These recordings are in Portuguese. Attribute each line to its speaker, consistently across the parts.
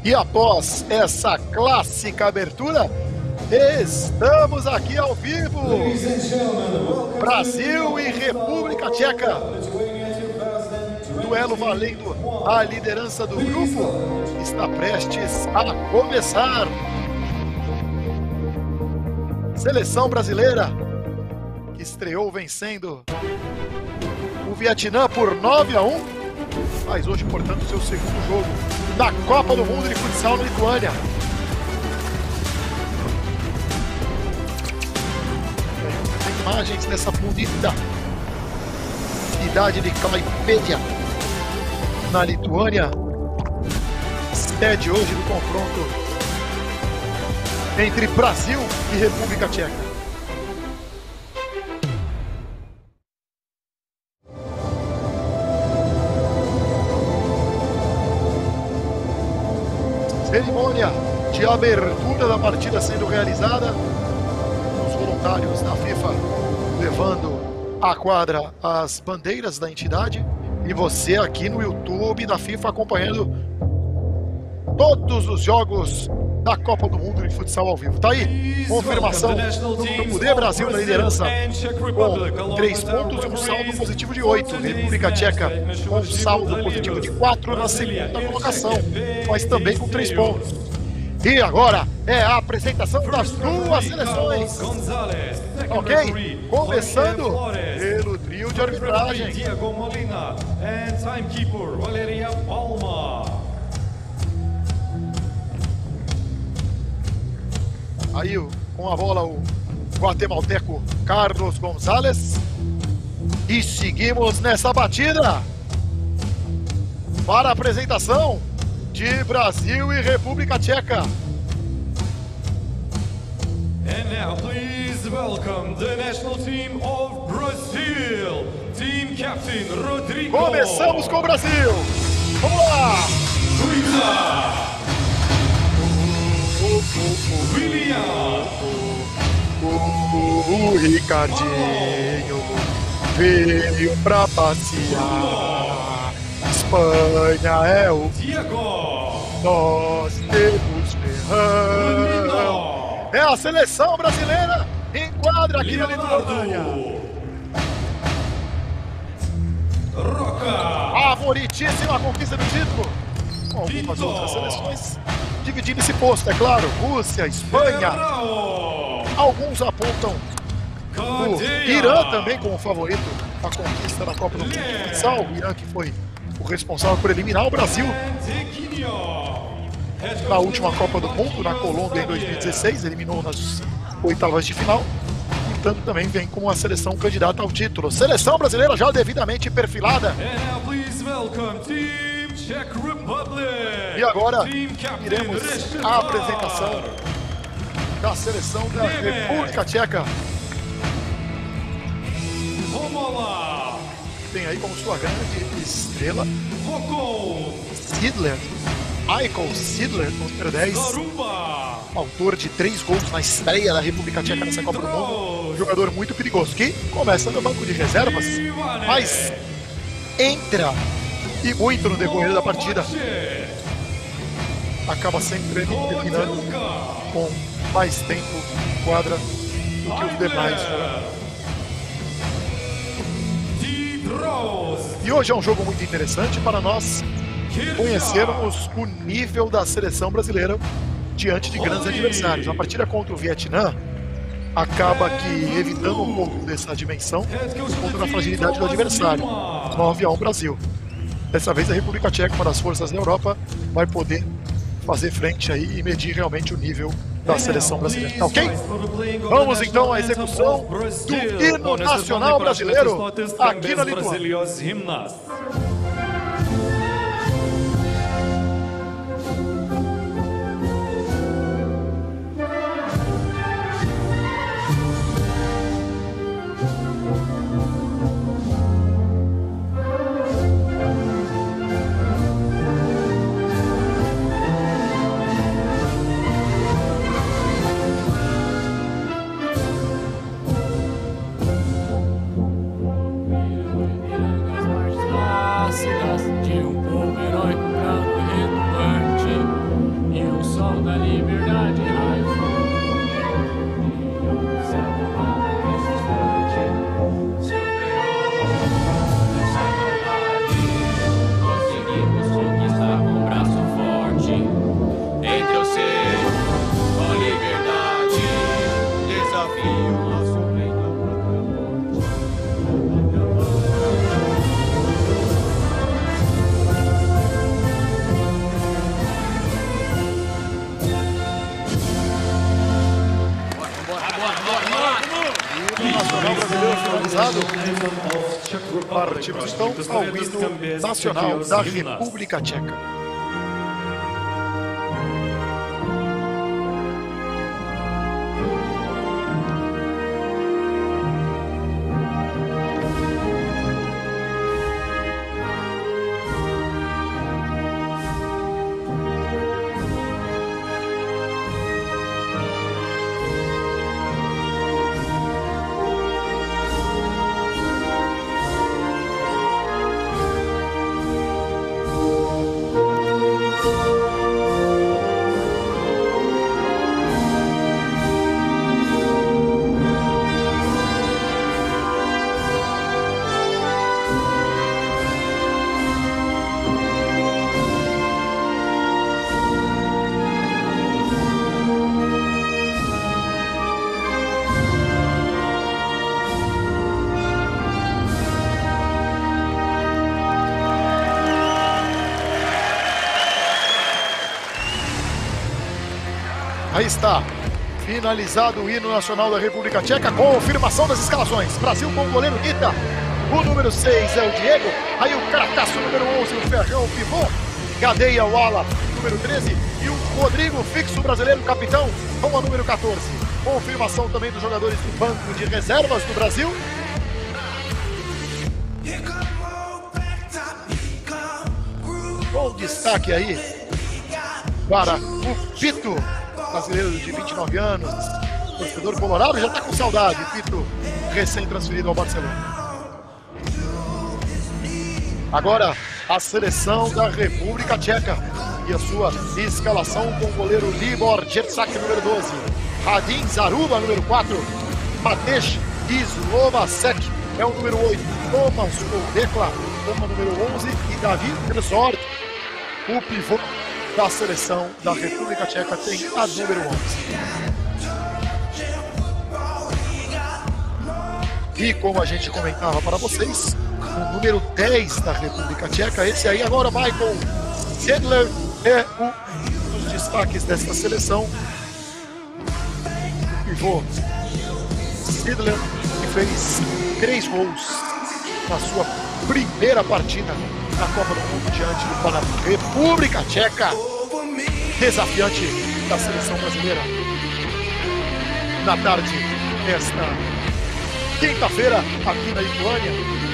Speaker 1: E após essa clássica abertura, estamos aqui ao vivo. Brasil e República Tcheca. Duelo valendo a liderança do grupo está prestes a começar. Seleção brasileira que estreou vencendo o Vietnã por 9-1, faz hoje, portanto, seu segundo jogo da Copa do Mundo de Futsal na Lituânia. Tem imagens dessa bonita cidade de Klaipėda, na Lituânia, sede hoje do confronto entre Brasil e República Tcheca. Cerimônia de abertura da partida sendo realizada, os voluntários da FIFA levando à quadra as bandeiras da entidade e você aqui no YouTube da FIFA acompanhando todos os jogos da Copa do Mundo de Futsal ao vivo. Tá aí, confirmação do grupo D, Brasil na liderança com 3 pontos e um saldo positivo de 8. República Tcheca com um saldo positivo de 4 na segunda colocação, mas também com 3 pontos. E agora é a apresentação das duas seleções. Ok? Começando pelo trio de arbitragem.
Speaker 2: Diego Molina and timekeeper Valeria Palma.
Speaker 1: Aí com a bola o guatemalteco Carlos Gonzalez. E seguimos nessa batida para a apresentação de Brasil e República Tcheca.
Speaker 2: And now please welcome the national team of Brazil. Team captain Rodrigo.
Speaker 1: Começamos com o Brasil. Vamos lá.
Speaker 2: Luísa. William.
Speaker 1: O Ricardinho veio pra passear. Espanha é o
Speaker 2: Diego.
Speaker 1: nós temos Ferrão. É a seleção brasileira em quadra aqui na Lituânia.
Speaker 2: Roca.
Speaker 1: Favoritíssima conquista do título. Com algumas outras seleções dividindo esse posto, é claro. Rússia, Espanha. Alguns apontam o Irã também como favorito à conquista da Copa do Mundo de Futsal. O Irã que foi o responsável por eliminar o Brasil na última Copa do Mundo, na Colômbia em 2016, eliminou nas oitavas de final. Portanto, também vem como uma seleção candidata ao título. Seleção brasileira já devidamente perfilada. E agora iremos à apresentação da seleção da República Tcheca. Tem aí como sua grande estrela Sidler, Michael Sidler, número 10, autor de 3 gols na estreia da República Tcheca nessa Copa do Mundo. Um jogador muito perigoso que começa no banco de reservas, mas entra e muito no decorrer da partida. Acaba sempre terminando com mais tempo em quadra do que os demais. E hoje é um jogo muito interessante para nós conhecermos o nível da seleção brasileira diante de grandes adversários. A partida contra o Vietnã acaba que evitando um pouco dessa dimensão por conta da fragilidade do adversário. 9-1 Brasil. Dessa vez a República Tcheca, uma das forças da Europa, vai poder fazer frente aí e medir realmente o nível da seleção brasileira. Tá ok? Vamos então à execução do hino nacional brasileiro aqui na Lituânia.
Speaker 3: sol da liberdade raios nesse instante. Conseguimos conquistar com um braço forte. Entre eu ser com liberdade, desafio nosso peito à própria morte.
Speaker 1: Nacional brasileiro finalizado. Partimos então ao hino nacional da República Tcheca. Aí está, finalizado o hino nacional da República Tcheca, confirmação das escalações. Brasil com o goleiro Nita, o número 6 é o Diego, aí o Carataço, número 11, o Ferrão, o pivô, Gadeia, o ala, número 13, e o Rodrigo, fixo brasileiro, capitão, com a número 14. Confirmação também dos jogadores do banco de reservas do Brasil. Com destaque aí para o Pito, brasileiro de 29 anos, torcedor colorado, já está com saudade. Pito, recém-transferido ao Barcelona. Agora, a seleção da República Tcheca e a sua escalação com o goleiro Libor Jersak, número 12, Radim Zaruba, número 4, Matej Islovacek é o número 8, Tomas Kodekla como número 11 e David Tresort, o pivô da seleção da República Tcheca, tem a número 11. E como a gente comentava para vocês, o número 10 da República Tcheca, esse aí agora vai com Sedler, é um dos destaques desta seleção. O pivô Sedler, que fez 3 gols na sua primeira partida na Copa do Mundo diante do Panamá. República Tcheca, desafiante da seleção brasileira. Na tarde desta quinta-feira, aqui na Lituânia.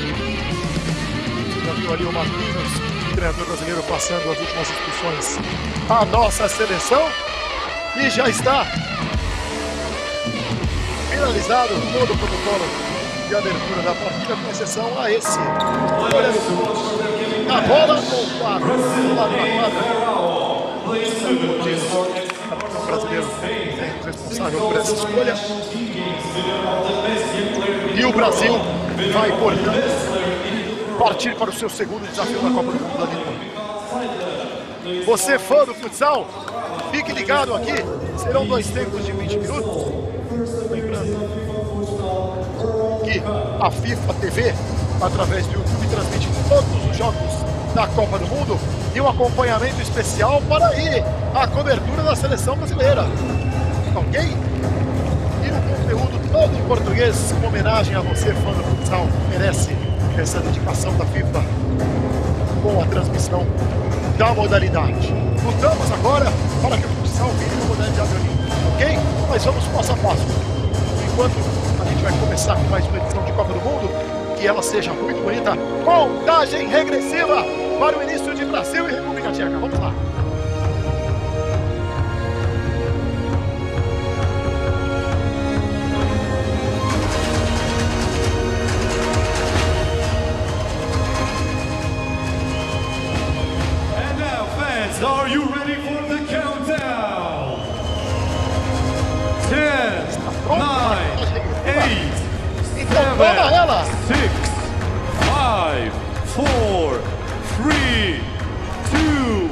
Speaker 1: Já viu ali o Marquinhos, o treinador brasileiro, passando as últimas instruções à nossa seleção. E já está finalizado todo o protocolo de abertura da partida, com exceção a esse. A bola com o quadro, do lado da quadra. O brasileiro é responsável por essa escolha. E o Brasil vai, portanto, partir para o seu segundo desafio na Copa do Mundo da Lituânia. Você, fã do futsal, fique ligado aqui. Serão 2 tempos de 20 minutos. Lembrando que a FIFA TV, através do YouTube, transmite todos os jogos da Copa do Mundo e um acompanhamento especial para aí a cobertura da seleção brasileira. Ok? E o conteúdo todo em português, em homenagem a você, fã do futsal, merece essa dedicação da FIFA com a transmissão da modalidade. Lutamos agora para que o futsal vire uma modalidade olímpica, ok? Mas vamos passo a passo. Enquanto a gente vai começar com mais uma edição de Copa do Mundo, que ela seja muito bonita. Contagem regressiva para o início de Brasil e República Tcheca. Vamos lá.
Speaker 2: And now, fans, are you ready for the countdown?
Speaker 1: Toma ela!
Speaker 2: 6, 5, 4, 3, 2,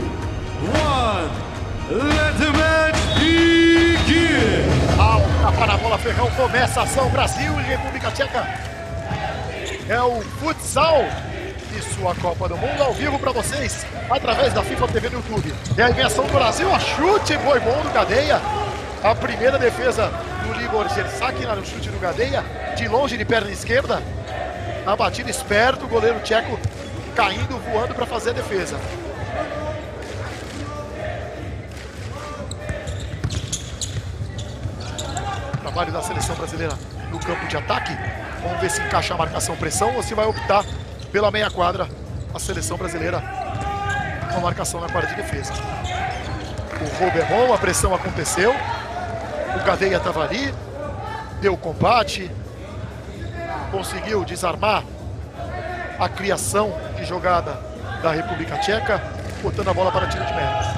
Speaker 2: 1. Let the match begin!
Speaker 1: Ao tapar na bola, Ferrão começa a ação. Brasil e República Tcheca. É o futsal e sua Copa do Mundo ao vivo para vocês, através da FIFA TV no YouTube. É a invenção do Brasil, a chute foi bom do Gadeia. A primeira defesa do Libor Gersak no chute do Gadeia, de longe de perna esquerda. A batida esperto, o goleiro tcheco caindo, voando para fazer a defesa. Trabalho da seleção brasileira no campo de ataque. Vamos ver se encaixa a marcação-pressão ou se vai optar pela meia quadra a seleção brasileira com a marcação na quadra de defesa. O roubo é bom, a pressão aconteceu. O Gadeia estava ali, deu combate, conseguiu desarmar a criação de jogada da República Tcheca, botando a bola para tiro de meta.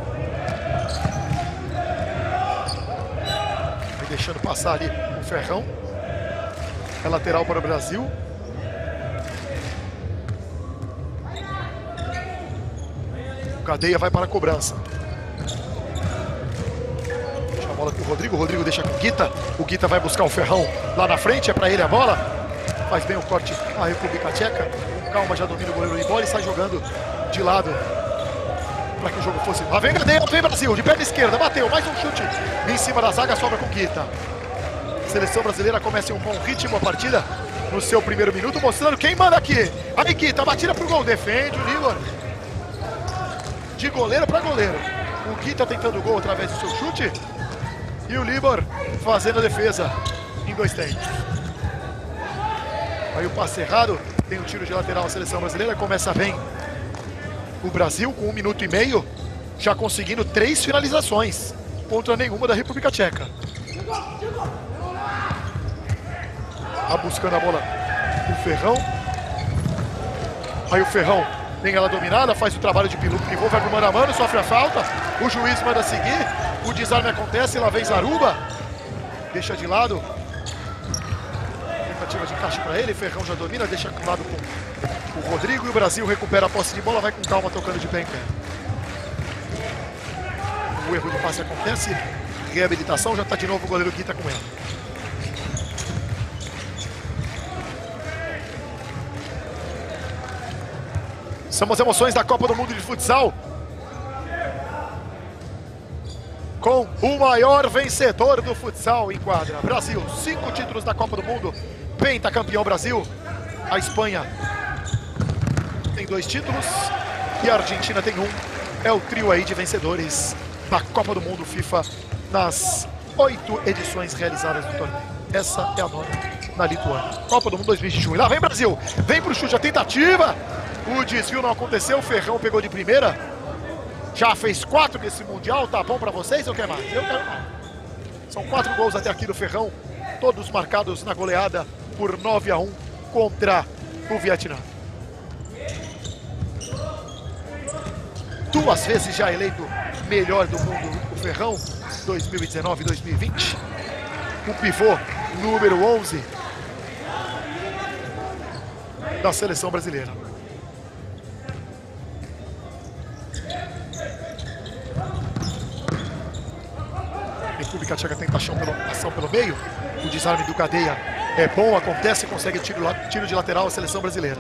Speaker 1: Deixando passar ali o Ferrão. É lateral para o Brasil. O Gadeia vai para a cobrança. Deixa a bola com o Rodrigo. O Rodrigo deixa com o Guita. O Guita vai buscar o Ferrão lá na frente. É para ele a bola. Faz bem o corte a República Tcheca. Com calma já domina o goleiro de bola e sai jogando de lado para que o jogo fosse. Lá vem Gadeia, vem Brasil, de perna esquerda, bateu, mais um chute em cima da zaga, sobra com Guita. A seleção brasileira começa em um bom ritmo a partida no seu primeiro minuto, mostrando quem manda aqui. Aí Guita, batida pro gol, defende o Libor. De goleiro para goleiro. O Guita tentando o gol através do seu chute e o Libor fazendo a defesa em 2 tempos. Aí o passe errado, tem um tiro de lateral a seleção brasileira, começa bem o Brasil com 1 minuto e meio, já conseguindo 3 finalizações contra nenhuma da República Tcheca. Tá buscando a bola o Ferrão. Aí o Ferrão tem ela dominada, faz o trabalho de pivô, vai pro mano a mano, sofre a falta. O juiz manda seguir, o desarme acontece, lá vem Zaruba. Deixa de lado. Tentativa de encaixe para ele, Ferrão já domina, deixa de lado com o Rodrigo e o Brasil recupera a posse de bola, vai com calma tocando de pé em pé. O erro de passe acontece, reabilitação, já está de novo o goleiro Guita com ela. São as emoções da Copa do Mundo de Futsal. Com o maior vencedor do futsal em quadra. Brasil, 5 títulos da Copa do Mundo, pentacampeão Brasil. A Espanha tem 2 títulos e a Argentina tem 1. É o trio aí de vencedores da Copa do Mundo FIFA nas 8 edições realizadas do torneio. Essa é a nona na Lituânia. Copa do Mundo 2021. E lá vem Brasil, vem pro chute, a tentativa. O desvio não aconteceu, o Ferrão pegou de primeira. Já fez 4 nesse Mundial, tá bom pra vocês ou quer mais? Eu quero mais. São 4 gols até aqui do Ferrão, todos marcados na goleada por 9-1 contra o Vietnã. 2 vezes já eleito melhor do mundo o Ferrão, 2019 e 2020. O pivô número 11 da seleção brasileira. República Tcheca tenta ação pelo meio. O desarme do Gadeia é bom, acontece, consegue tiro de lateral a seleção brasileira.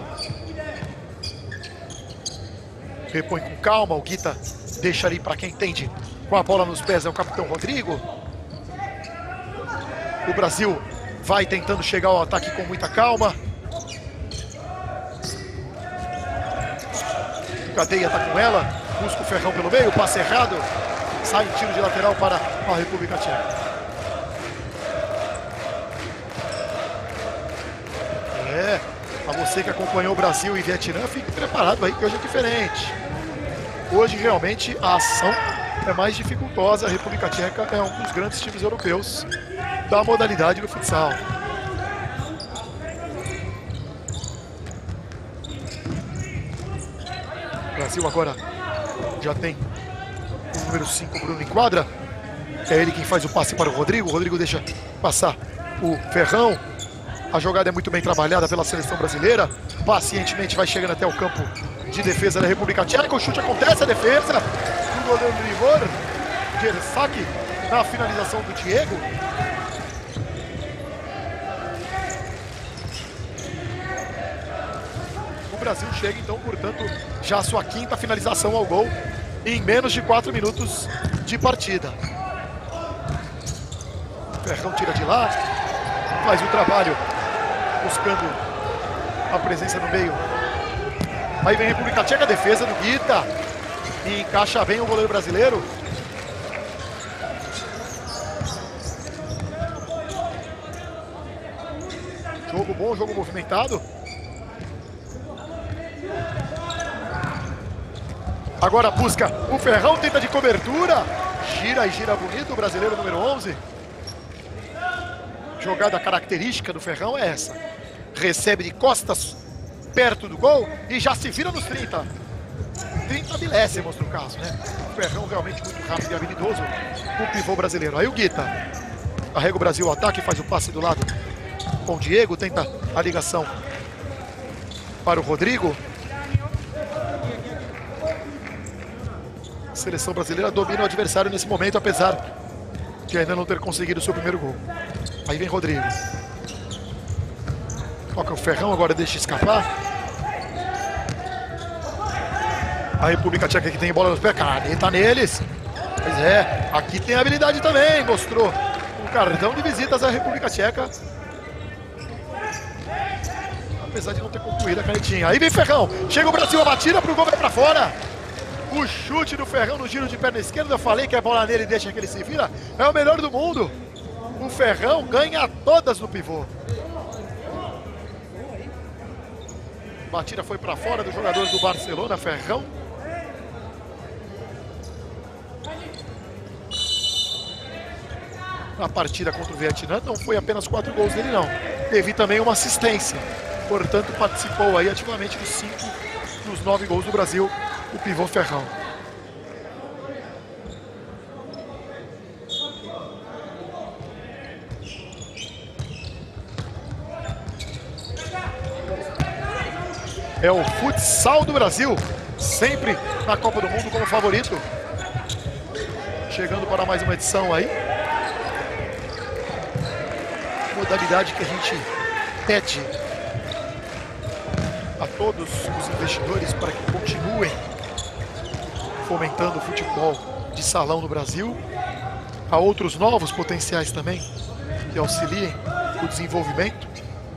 Speaker 1: Repõe com calma, o Guita deixa ali para quem entende. Com a bola nos pés é o capitão Rodrigo. O Brasil vai tentando chegar ao ataque com muita calma. O Gadeia tá com ela, busca o Ferrão pelo meio, passe errado. Sai um tiro de lateral para a República Tcheca. A você que acompanhou o Brasil e Vietnã, fique preparado aí que hoje é diferente. Hoje realmente a ação é mais dificultosa. A República Tcheca é um dos grandes times europeus da modalidade do futsal. O Brasil agora já tem o número 5, Bruno, em quadra. É ele quem faz o passe para o Rodrigo. O Rodrigo deixa passar o Ferrão. A jogada é muito bem trabalhada pela seleção brasileira. Pacientemente vai chegando até o campo de defesa da República Tcheca. O chute acontece, a defesa do goleiro Libor Gersak na finalização do Diego. O Brasil chega então, portanto, já a sua quinta finalização ao gol em menos de 4 minutos de partida. Ferrão tira de lá, faz o trabalho buscando a presença no meio. Aí vem a República Tcheca, a defesa do Guita. E encaixa bem o goleiro brasileiro. Jogo bom, jogo movimentado. Agora busca o Ferrão, tenta de cobertura. Gira e gira bonito o brasileiro número 11. Jogada característica do Ferrão é essa. Recebe de costas perto do gol e já se vira nos 30. 30 miléssimos no caso, né? O Ferrão realmente muito rápido e habilidoso, o pivô brasileiro. Aí o Guita carrega o Brasil ao ataque, faz o passe do lado com o Diego, tenta a ligação para o Rodrigo. A seleção brasileira domina o adversário nesse momento, apesar de ainda não ter conseguido o seu primeiro gol. Aí vem Rodrigo. Toca o Ferrão, agora deixa escapar. A República Tcheca que tem bola nos pés, caneta neles. Pois é, aqui tem habilidade também, mostrou um cartão de visitas à República Tcheca. Apesar de não ter concluído a canetinha. Aí vem Ferrão, chega o Brasil, a batida pro gol, vai pra fora. O chute do Ferrão no giro de perna esquerda, eu falei que a bola nele deixa que ele se vira. É o melhor do mundo. O Ferrão ganha todas no pivô. Batida foi para fora do jogador do Barcelona, Ferrão. Na partida contra o Vietnã não foi apenas 4 gols dele não. Teve também uma assistência. Portanto, participou aí ativamente dos 5 dos 9 gols do Brasil, o pivô Ferrão. É o futsal do Brasil, sempre na Copa do Mundo como favorito. Chegando para mais uma edição aí. Modalidade que a gente pede a todos os investidores para que continuem fomentando o futebol de salão no Brasil. Há outros novos potenciais também que auxiliem o desenvolvimento.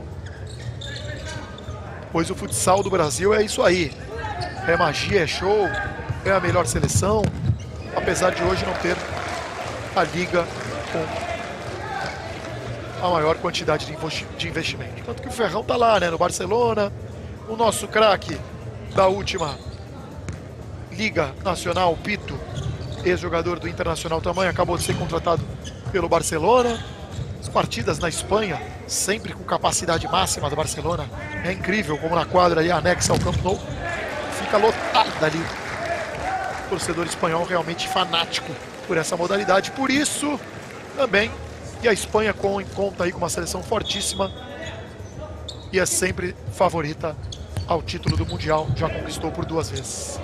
Speaker 1: Pois o futsal do Brasil é isso aí. É magia, é show, é a melhor seleção. Apesar de hoje não ter a liga com a maior quantidade de investimento. Tanto que o Ferrão tá lá, né, no Barcelona. O nosso craque da última Liga Nacional, Pito, ex-jogador do Internacional também, acabou de ser contratado pelo Barcelona. As partidas na Espanha, sempre com capacidade máxima do Barcelona. É incrível como na quadra ali anexa ao Camp Nou fica lotada ali. O torcedor espanhol realmente fanático por essa modalidade. Por isso também, e a Espanha conta aí com uma seleção fortíssima e é sempre favorita ao título do Mundial. Já conquistou por 2 vezes.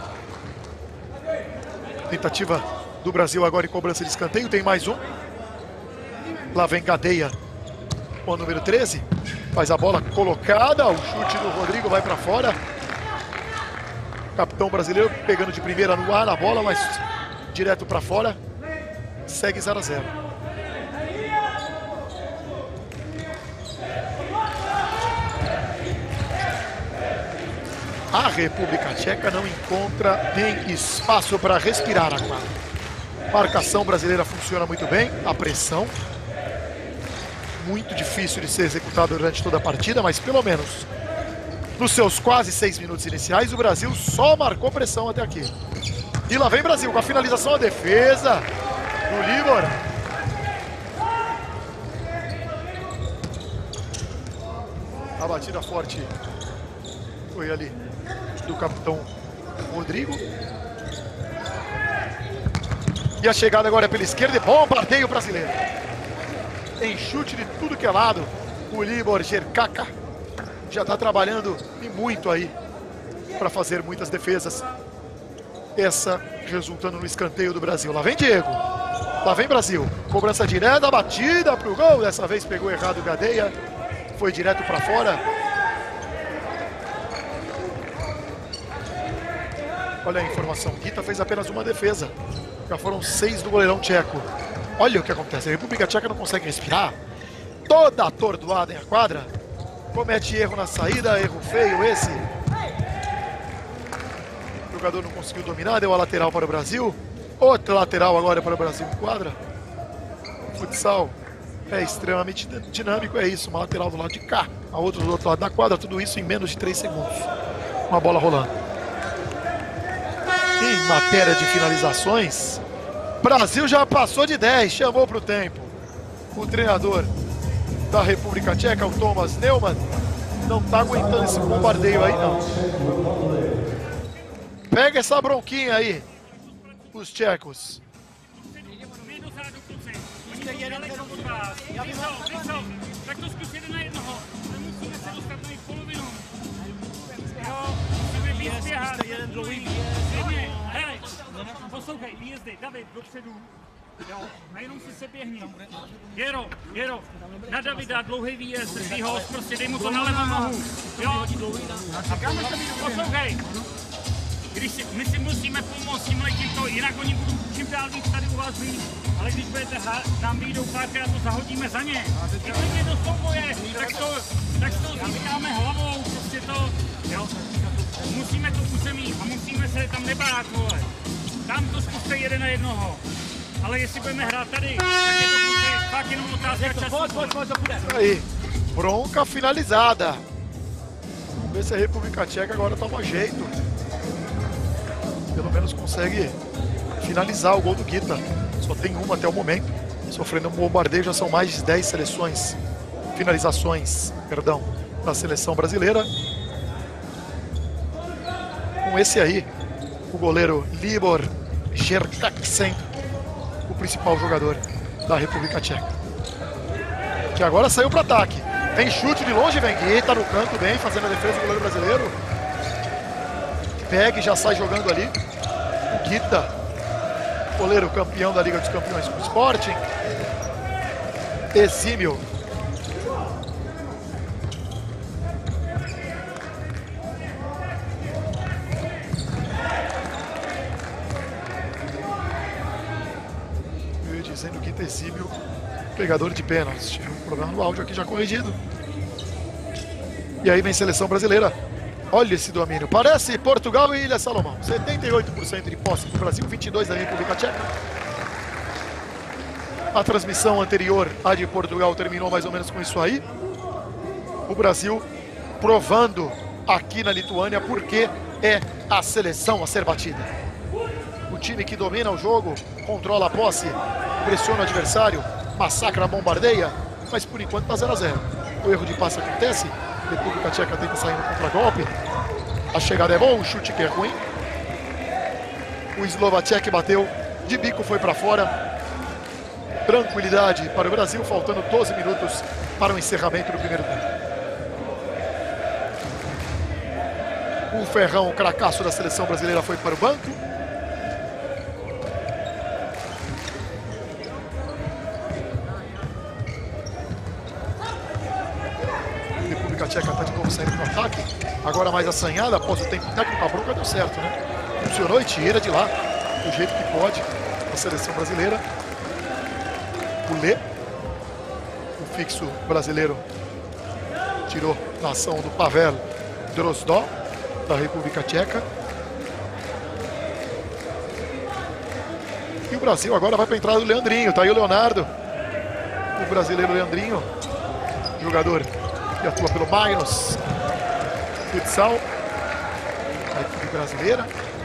Speaker 1: Tentativa do Brasil agora em cobrança de escanteio. Tem mais um. Lá vem Gadeia, o número 13. Faz a bola colocada. O chute do Rodrigo vai para fora. Capitão brasileiro pegando de primeira no ar a bola, mas direto para fora. Segue 0-0. A República Tcheca não encontra nem espaço para respirar a quadra. Marcação brasileira funciona muito bem. A pressão, muito difícil de ser executado durante toda a partida, mas pelo menos nos seus quase 6 minutos iniciais, o Brasil só marcou pressão até aqui. E lá vem Brasil com a finalização, a defesa do Libor. A batida forte foi ali do capitão Rodrigo. E a chegada agora é pela esquerda. E bom parteio brasileiro. Tem chute de tudo que é lado. O Libor Jerkaka já está trabalhando e muito aí para fazer muitas defesas. Essa resultando no escanteio do Brasil. Lá vem Diego. Lá vem Brasil. Cobrança direta, batida pro gol. Dessa vez pegou errado o Gadeia. Foi direto para fora. Olha a informação. Guita fez apenas uma defesa. Já foram 6 do goleirão tcheco. Olha o que acontece. A República Tcheca não consegue respirar. Toda atordoada em a quadra. Comete erro na saída. Erro feio esse. O jogador não conseguiu dominar. Deu a lateral para o Brasil. Outra lateral agora para o Brasil em quadra. Futsal é extremamente dinâmico. É isso. Uma lateral do lado de cá. A outra do outro lado da quadra. Tudo isso em menos de 3 segundos. Uma bola rolando. Em matéria de finalizações, Brasil já passou de 10, chamou para o tempo. O treinador da República Tcheca, o Thomas Neumann, não está aguentando esse bombardeio aí, não. Pega essa bronquinha aí, os tchecos.
Speaker 4: Poslouchej, výjezdy, David, dopředu. Jo, nejenom si se běhni. Jero, na Davida, dlouhý výjezd, drží ho, prostě dej mu to na levou nohu. Jo, a kam se mi poslouchej. My si musíme pomoct tímto, jinak oni budou čím dál víc tady u vás být. Ale když budete nám výjdou párkrát, to zahodíme za ně. Když jde do souboje, tak to získáme hlavou, prostě to, jo. Musíme to území a musíme se tam nebát, vole. Tam to zkuste 1 na 1. Ale jestli budeme hrát tady, tak je to fakt jenom otázka času.
Speaker 1: Aí, bronca finalizada. Vamos ver se a República Tcheca agora toma jeito. Pelo menos consegue finalizar o gol do Guita. Só tem uma até o momento. Sofrendo um bombardeio, já são mais de 10 finalizações, da seleção brasileira. Com esse aí, o goleiro Libor Jerkaksen, o principal jogador da República Tcheca. Que agora saiu para ataque. Vem chute de longe, vem Guita no canto, bem, fazendo a defesa do goleiro brasileiro. Pega e já sai jogando ali. O Guita, goleiro campeão da Liga dos Campeões com o Sporting. Exímio. Dizendo que Guita exímio, pegador de pênaltis. Tive um problema no áudio aqui já corrigido. E aí vem seleção brasileira. Olha esse domínio. Parece Portugal e Ilha Salomão. 78% de posse do Brasil, 22% da República Tcheca. A transmissão anterior, a de Portugal, terminou mais ou menos com isso aí. O Brasil provando aqui na Lituânia porque é a seleção a ser batida. O time que domina o jogo, controla a posse, pressiona o adversário, massacra, bombardeia, mas por enquanto está 0 a 0. O erro de passe acontece, a República Tcheca tenta sair no contra-golpe, a chegada é boa, o chute que é ruim. O Slovacek bateu, de bico foi para fora. Tranquilidade para o Brasil, faltando 12 minutos para o encerramento do primeiro tempo. O Ferrão, o cracaço da seleção brasileira, foi para o banco. A Tcheca está de novo saindo para o ataque, agora mais assanhada, após o tempo técnico, a bronca deu certo, né? Funcionou e tira de lá, do jeito que pode, a seleção brasileira. O Lê, o fixo brasileiro, tirou na ação do Pavel Drozdov, da República Tcheca. E o Brasil agora vai para a entrada do Leandrinho, tá aí o Leonardo, o brasileiro Leandrinho, jogador que atua pelo Magnus Futsal, a equipe brasileira.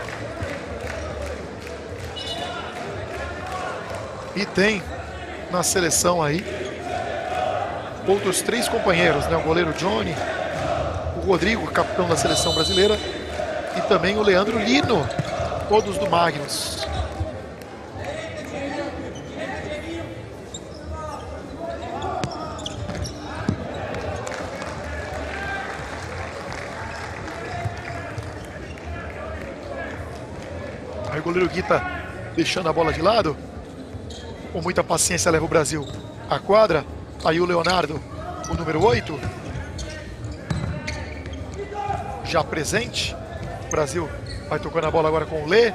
Speaker 1: E tem na seleção aí outros 3 companheiros, né? O goleiro Johnny, o Rodrigo, capitão da seleção brasileira, e também o Leandro Lino, todos do Magnus. goleiro Guita deixando a bola de lado. Com muita paciência leva o Brasil à quadra. Aí o Leonardo, o número 8. Já presente. O Brasil vai tocando a bola agora com o Lê.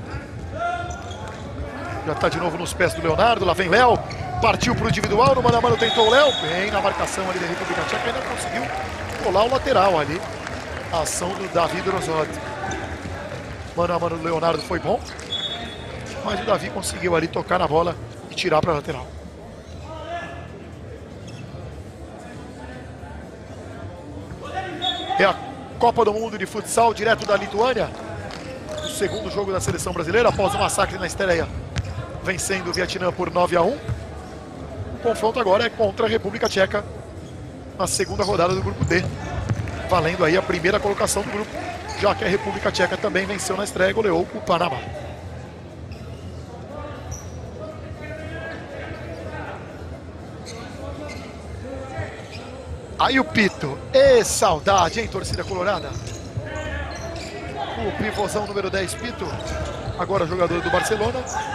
Speaker 1: Já está de novo nos pés do Leonardo. Lá vem Léo. Partiu para o individual. No mano a mano tentou o Léo. Bem na marcação ali da República Tcheca. Ainda conseguiu colar o lateral ali. A ação do Davi Drozod. Mano a mano do Leonardo foi bom. Mas o Davi conseguiu ali tocar na bola e tirar para a lateral. É a Copa do Mundo de Futsal, direto da Lituânia. O segundo jogo da seleção brasileira, após o massacre na estreia, vencendo o Vietnã por 9-1. O confronto agora é contra a República Tcheca, na segunda rodada do grupo D. Valendo aí a primeira colocação do grupo, já que a República Tcheca também venceu na estreia e goleou o Panamá. Aí o Pito, saudade, hein, torcida colorada? O pivôzão número 10, Pito, agora jogador do Barcelona.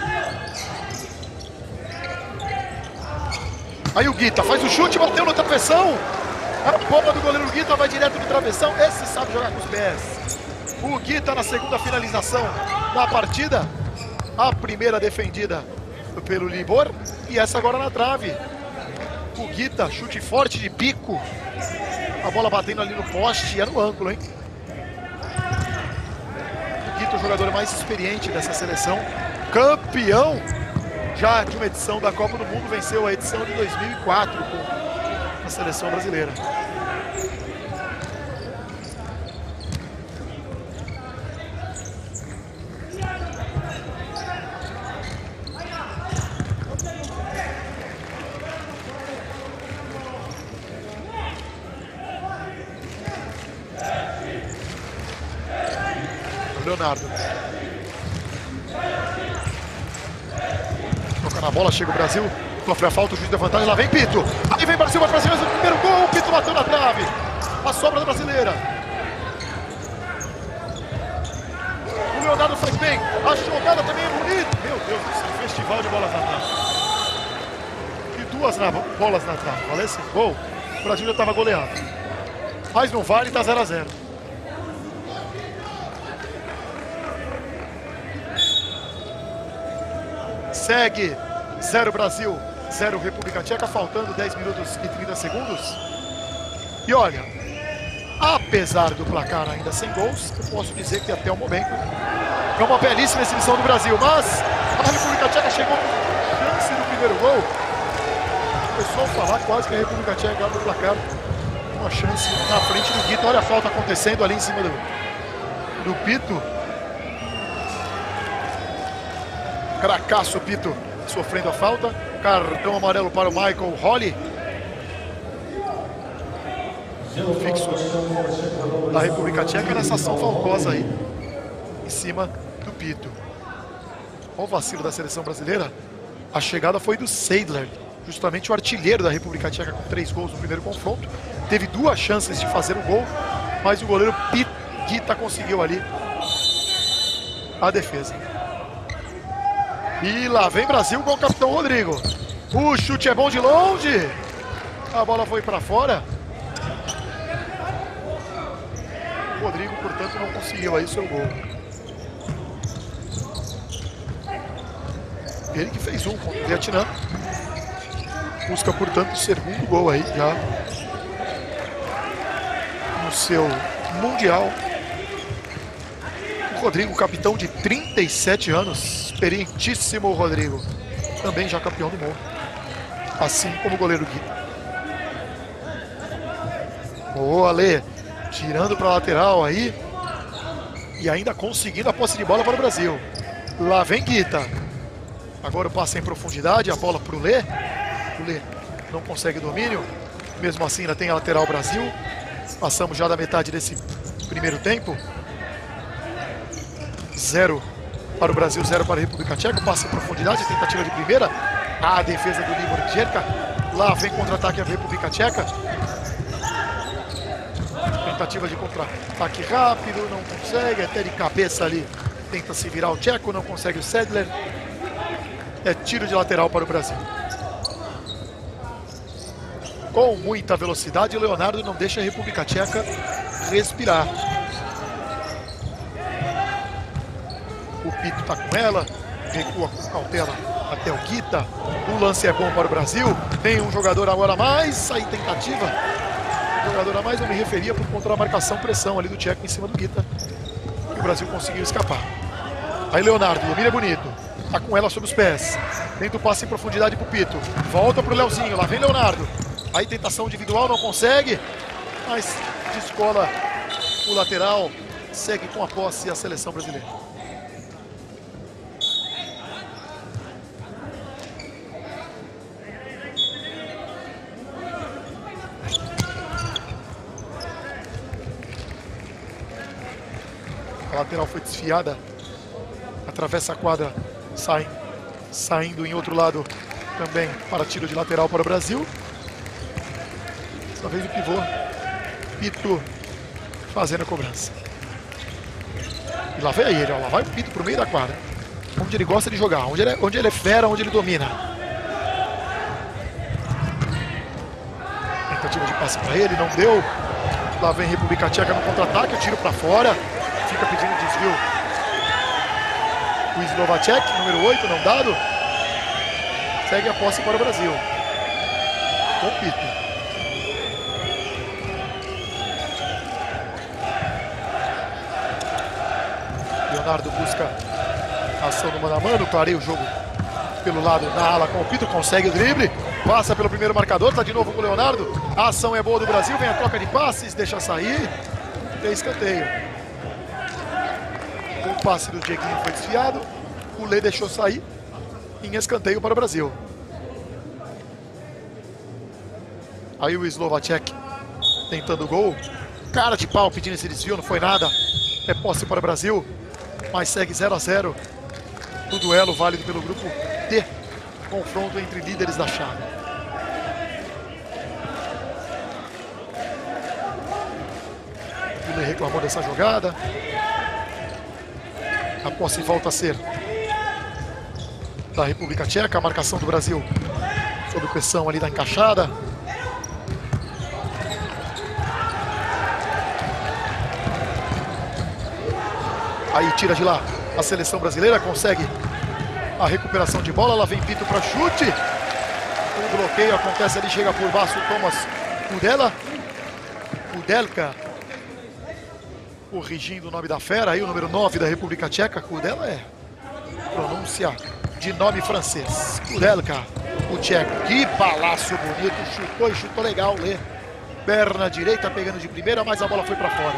Speaker 1: Aí o Guita faz o chute, bateu no travessão. A bola do goleiro Guita vai direto no travessão, esse sabe jogar com os pés. O Guita na segunda finalização da partida. A primeira defendida pelo Libor e essa agora na trave. O Guita, chute forte de bico. A bola batendo ali no poste, é no ângulo, hein? O Guita, o jogador mais experiente dessa seleção. Campeão já de uma edição da Copa do Mundo. Venceu a edição de 2004 com a seleção brasileira. Leonardo. Toca na bola, chega o Brasil. Sofre a falta, o juiz da vantagem. Lá vem Pito. Aí vem Brasil, vai pra cima do primeiro gol. O Pito bateu na trave. A sobra da brasileira. O Leonardo faz bem. A jogada também é bonita. Meu Deus do céu, festival de bolas na trave. E duas bolas na trave. Valeu esse gol. O Brasil já estava goleado. Mas não vale, tá 0-0. Segue 0 Brasil, 0 República Tcheca, faltando 10 minutos e 30 segundos. E olha, apesar do placar ainda sem gols, eu posso dizer que até o momento é uma belíssima exibição do Brasil. Mas a República Tcheca chegou com chance no primeiro gol. O pessoal falar quase que a República Tcheca abre o placar. Uma chance na frente do Guita. Olha a falta acontecendo ali em cima do Pito. Cracaço, Pito sofrendo a falta. Cartão amarelo para o Michael Holly. O fixo da República Tcheca nessa ação faltosa aí em cima do Pito. Olha o vacilo da seleção brasileira. A chegada foi do Seidler, justamente o artilheiro da República Tcheca, com 3 gols no primeiro confronto. Teve 2 chances de fazer o gol, mas o goleiro Guita conseguiu ali a defesa. E lá vem Brasil com o capitão Rodrigo. O chute é bom de longe. A bola foi para fora. O Rodrigo, portanto, não conseguiu aí o seu gol. Ele que fez um contra o Vietnã. Busca, portanto, o segundo gol aí já no seu Mundial. O Rodrigo, capitão de 37 anos. Experientíssimo Rodrigo. Também já campeão do mundo. Assim como o goleiro Guita. Boa, Lê. Tirando para a lateral aí. E ainda conseguindo a posse de bola para o Brasil. Lá vem Guita. Agora o passe em profundidade. A bola para o Lê. O Lê não consegue domínio. Mesmo assim ainda tem a lateral Brasil. Passamos já da metade desse primeiro tempo. 0 para o Brasil, 0 para a República Tcheca. Passe em profundidade, tentativa de primeira. A defesa do Libor Djerka. Lá vem contra-ataque a República Tcheca. Tentativa de contra-ataque rápido, não consegue, até de cabeça ali Tenta se virar o tcheco, não consegue o Sedler. É tiro de lateral para o Brasil. Com muita velocidade, o Leonardo não deixa a República Tcheca respirar. O Pito está com ela, recua com cautela até o Guita. O lance é bom para o Brasil. Tem um jogador agora a mais, aí tentativa. Um jogador a mais, eu me referia por conta da marcação, pressão ali do tcheco em cima do Guita. E o Brasil conseguiu escapar. Aí Leonardo, domina bonito. Tá com ela sob os pés. Tenta o passe em profundidade pro Pito. Volta pro Leozinho, lá vem Leonardo. Aí tentação individual, não consegue. Mas descola o lateral. Segue com a posse a seleção brasileira. A lateral foi desfiada. Atravessa a quadra, saindo em outro lado também para tiro de lateral para o Brasil. Dessa vez o pivô, Pito, fazendo a cobrança. E lá vem ele, ó, lá vai o Pito para o meio da quadra. Onde ele gosta de jogar, onde ele é fera, onde ele domina. Tentativa de passe para ele, não deu. Lá vem República Tcheca no contra-ataque, o tiro para fora. Fica pedindo desvio. O Slovacek, número 8, não dado. Segue a posse para o Brasil. Com o Pito. Leonardo busca a ação no mano a mano. Clareia o jogo pelo lado na ala com o Pito. Consegue o drible. Passa pelo primeiro marcador. Está de novo com o Leonardo. A ação é boa do Brasil. Vem a troca de passes. Deixa sair. Tem escanteio. O passe do Dieguinho foi desviado. O Lê deixou sair em escanteio para o Brasil. Aí o Slovacek tentando o gol. Cara de pau pedindo esse desvio, não foi nada. É posse para o Brasil. Mas segue 0-0. O duelo válido pelo grupo D. Confronto entre líderes da chave. O Lê reclamou dessa jogada. A posse volta a ser da República Tcheca. A marcação do Brasil sob pressão ali da encaixada. Aí tira de lá a seleção brasileira. Consegue a recuperação de bola. Lá vem Pito para chute. O bloqueio acontece ali. Chega por baixo o Thomas Kudelka. Corrigindo o nome da fera, aí o número 9 da República Tcheca. Kudela é pronúncia de nome francês. Kudelka, o tcheco. Que palácio bonito, chutou e chutou legal, Lê. Perna direita pegando de primeira, mas a bola foi para fora.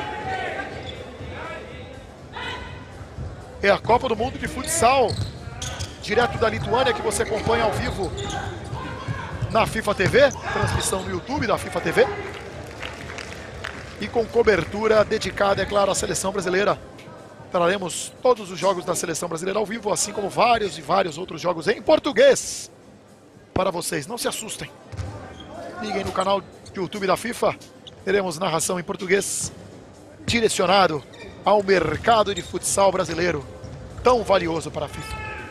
Speaker 1: É a Copa do Mundo de Futsal, direto da Lituânia, que você acompanha ao vivo na FIFA TV, transmissão no YouTube da FIFA TV. E com cobertura dedicada, é claro, à seleção brasileira. Traremos todos os jogos da seleção brasileira ao vivo, assim como vários e vários outros jogos em português para vocês. Não se assustem. Liguem no canal do YouTube da FIFA. Teremos narração em português direcionado ao mercado de futsal brasileiro, tão valioso para a FIFA.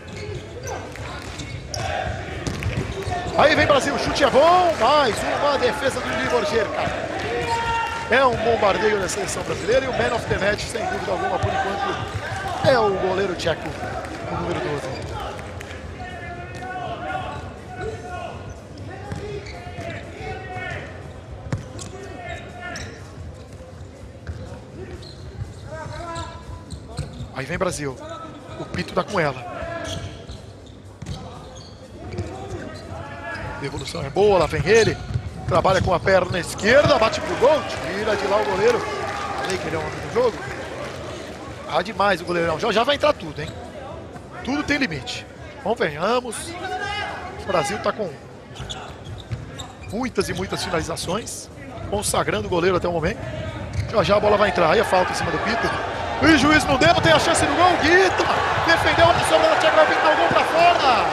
Speaker 1: Aí vem Brasil, chute é bom. Mais uma defesa do Libor Gerka. É um bombardeio da seleção brasileira e o man of the match, sem dúvida alguma, por enquanto, é o goleiro tcheco, o número 12. Aí vem Brasil. O Pito tá com ela. Devolução é boa, lá vem ele. Trabalha com a perna esquerda, bate pro gol, tira de lá o goleiro. Falei que ele é o homem do jogo. Ah, demais o goleirão. Já vai entrar tudo, hein? Tudo tem limite. Convenhamos. O Brasil tá com muitas e muitas finalizações, consagrando o goleiro até o momento. Já a bola vai entrar. Aí a falta em cima do Pito. E o juiz não deu, tem a chance do gol. Guita defendeu a sobra da Tcheca, vai pintar o gol pra fora.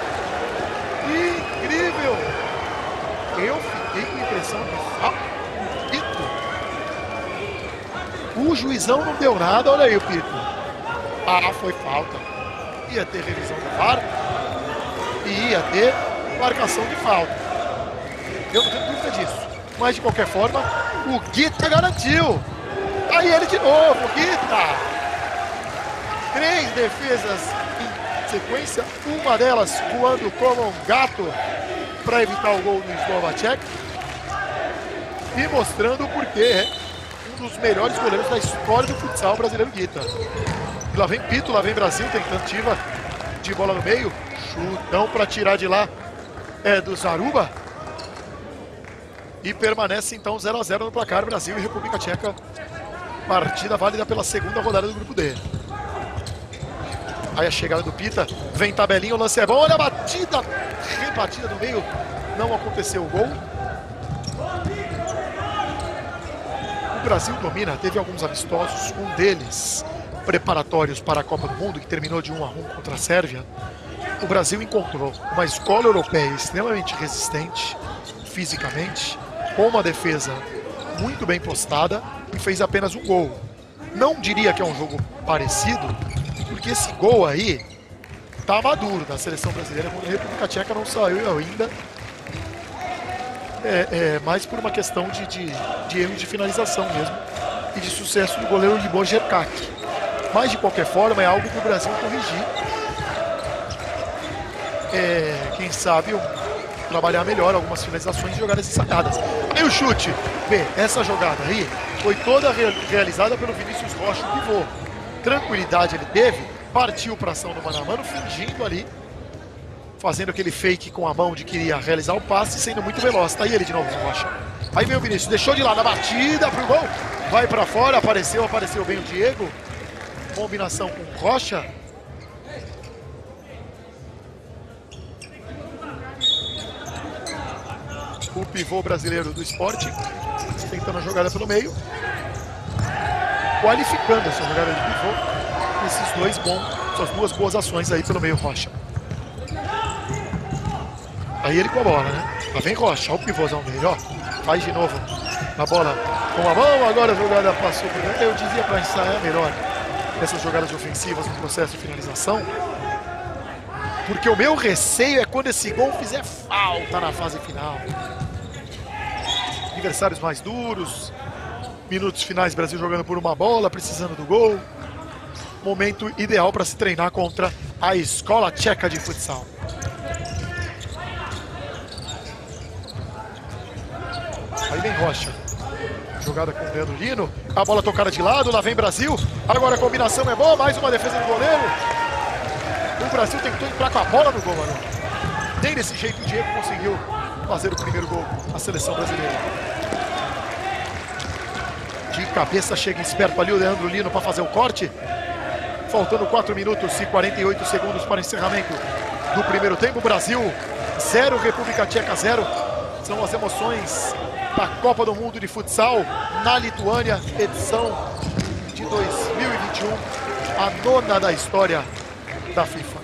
Speaker 1: Incrível. Eu fiquei com a impressão de Pito. O juizão não deu nada, olha aí o Pito. Ah, foi falta. Ia ter revisão do VAR e ia ter marcação de falta. Eu não tenho dúvida disso. Mas de qualquer forma, o Guita garantiu. Aí ele de novo, Guita. 3 defesas em sequência, uma delas voando como um gato para evitar o gol do Slovacek. E mostrando o porquê é um dos melhores goleiros da história do futsal brasileiro, Guita. E lá vem Pito, lá vem Brasil, tentativa de bola no meio. Chutão para tirar de lá do Zaruba. E permanece então 0 a 0 no placar, Brasil e República Tcheca. Partida válida pela segunda rodada do grupo D. Aí a chegada do Pita, vem tabelinha, o lance é bom, olha a batida, rebatida no meio, não aconteceu o gol. O Brasil domina, teve alguns amistosos, um deles preparatórios para a Copa do Mundo, que terminou de 1 a 1 contra a Sérvia. O Brasil encontrou uma escola europeia extremamente resistente, fisicamente, com uma defesa muito bem postada e fez apenas um gol. Não diria que é um jogo parecido, porque esse gol aí tá maduro da seleção brasileira, quando a República Tcheca não saiu ainda. Mais por uma questão de erro de finalização mesmo e de sucesso do goleiro Libor Jerkak. Mas de qualquer forma é algo que o Brasil corrigir. Quem sabe trabalhar melhor algumas finalizações e jogadas ensaiadas. Aí o chute, essa jogada aí foi toda realizada pelo Vinícius Rocha, o pivô. Tranquilidade ele teve, partiu para ação no mano a mano, fingindo ali, fazendo aquele fake com a mão de que iria realizar o passe, sendo muito veloz. Tá aí ele de novo, Rocha. Aí vem o Vinícius, deixou de lado a batida pro gol, vai para fora, apareceu bem o Diego. Combinação com o Rocha. O pivô brasileiro do esporte, tentando a jogada pelo meio. Qualificando essa jogada de pivô. Essas duas boas ações aí pelo meio, Rocha. Aí ele com a bola, né? Lá vem Rocha, olha o pivôzão dele, ó. Faz de novo a bola com a mão, agora a jogada passou por dentro. Eu dizia para ensaiar melhor essas jogadas ofensivas no processo de finalização. Porque o meu receio é quando esse gol fizer falta na fase final. Adversários mais duros, minutos finais, Brasil jogando por uma bola, precisando do gol. Momento ideal para se treinar contra a Escola Tcheca de Futsal. Aí vem Rocha. Jogada com o Leandro Lino. A bola tocada de lado, lá vem Brasil. Agora a combinação é boa, mais uma defesa do goleiro. O Brasil tentou entrar com a bola no gol agora. Nem desse jeito o Diego conseguiu fazer o primeiro gol na seleção brasileira. De cabeça chega esperto ali o Leandro Lino para fazer o corte. Faltando 4 minutos e 48 segundos para o encerramento do primeiro tempo. Brasil 0, República Tcheca 0. São as emoções da Copa do Mundo de Futsal na Lituânia, edição de 2021, a 9ª da história da FIFA.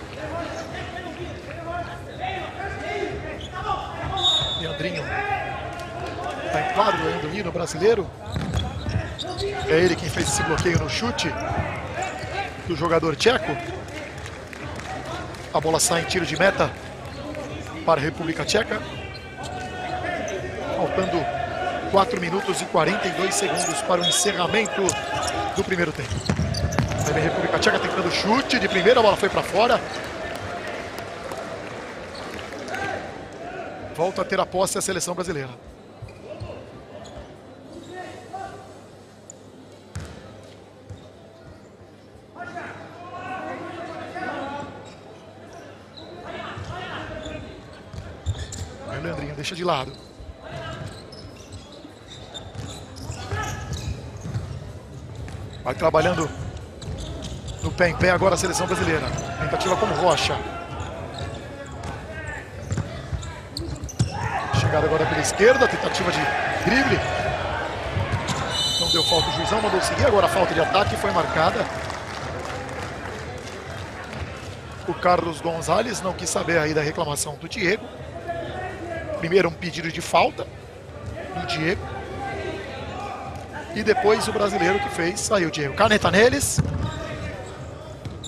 Speaker 1: Leandrinho tá em quadro, Leandro Lino, brasileiro. É ele quem fez esse bloqueio no chute do jogador tcheco. A bola sai em tiro de meta para a República Tcheca. Faltando 4 minutos e 42 segundos para o encerramento do primeiro tempo. Aí vem a República Tcheca tentando chute de primeira, a bola foi para fora. Volta a ter a posse a seleção brasileira. Aí o Leandrinho deixa de lado. Vai trabalhando no pé em pé agora a seleção brasileira. Tentativa como Rocha. Chegada agora pela esquerda, tentativa de drible. Não deu falta, o juizão mandou seguir. Agora a falta de ataque foi marcada. O Carlos Gonzalez não quis saber aí da reclamação do Diego. Primeiro um pedido de falta do Diego. E depois o brasileiro que fez, saiu o Diego. Caneta neles.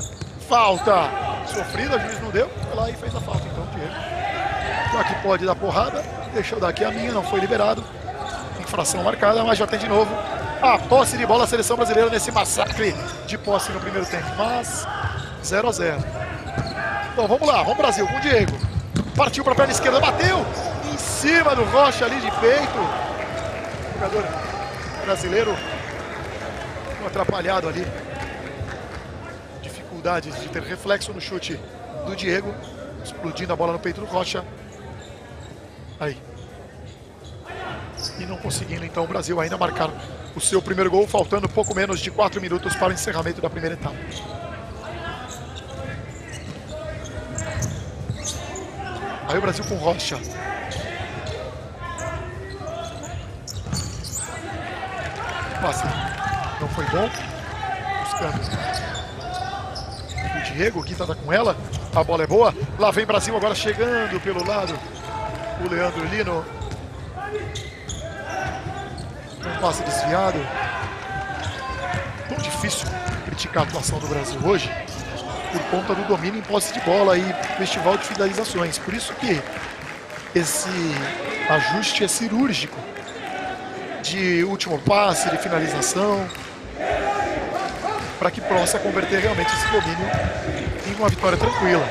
Speaker 1: falta sofrida, o juiz não deu, foi lá e fez a falta então, Diego. Já que pode dar porrada, deixa eu dar aqui a minha, não foi liberado. Infração marcada, mas já tem de novo a posse de bola a seleção brasileira nesse massacre de posse no primeiro tempo. Mas 0 a 0. Então vamos lá, vamos Brasil com o Diego. Partiu para a perna esquerda, bateu em cima do Rocha ali de peito. O jogador brasileiro atrapalhado ali. Dificuldades de ter reflexo no chute do Diego. Explodindo a bola no peito do Rocha. Aí. E não conseguindo então o Brasil ainda marcar o seu primeiro gol, faltando pouco menos de 4 minutos para o encerramento da primeira etapa. Aí o Brasil com Rocha. Passe. Não foi bom. Buscando o Diego, o Guita tá com ela. A bola é boa. Lá vem Brasil agora chegando pelo lado. O Leandro Lino. Um passe desviado. Tão difícil criticar a atuação do Brasil hoje por conta do domínio em posse de bola e festival de finalizações. Por isso que esse ajuste é cirúrgico de último passe, de finalização, para que possa converter realmente esse domínio em uma vitória tranquila.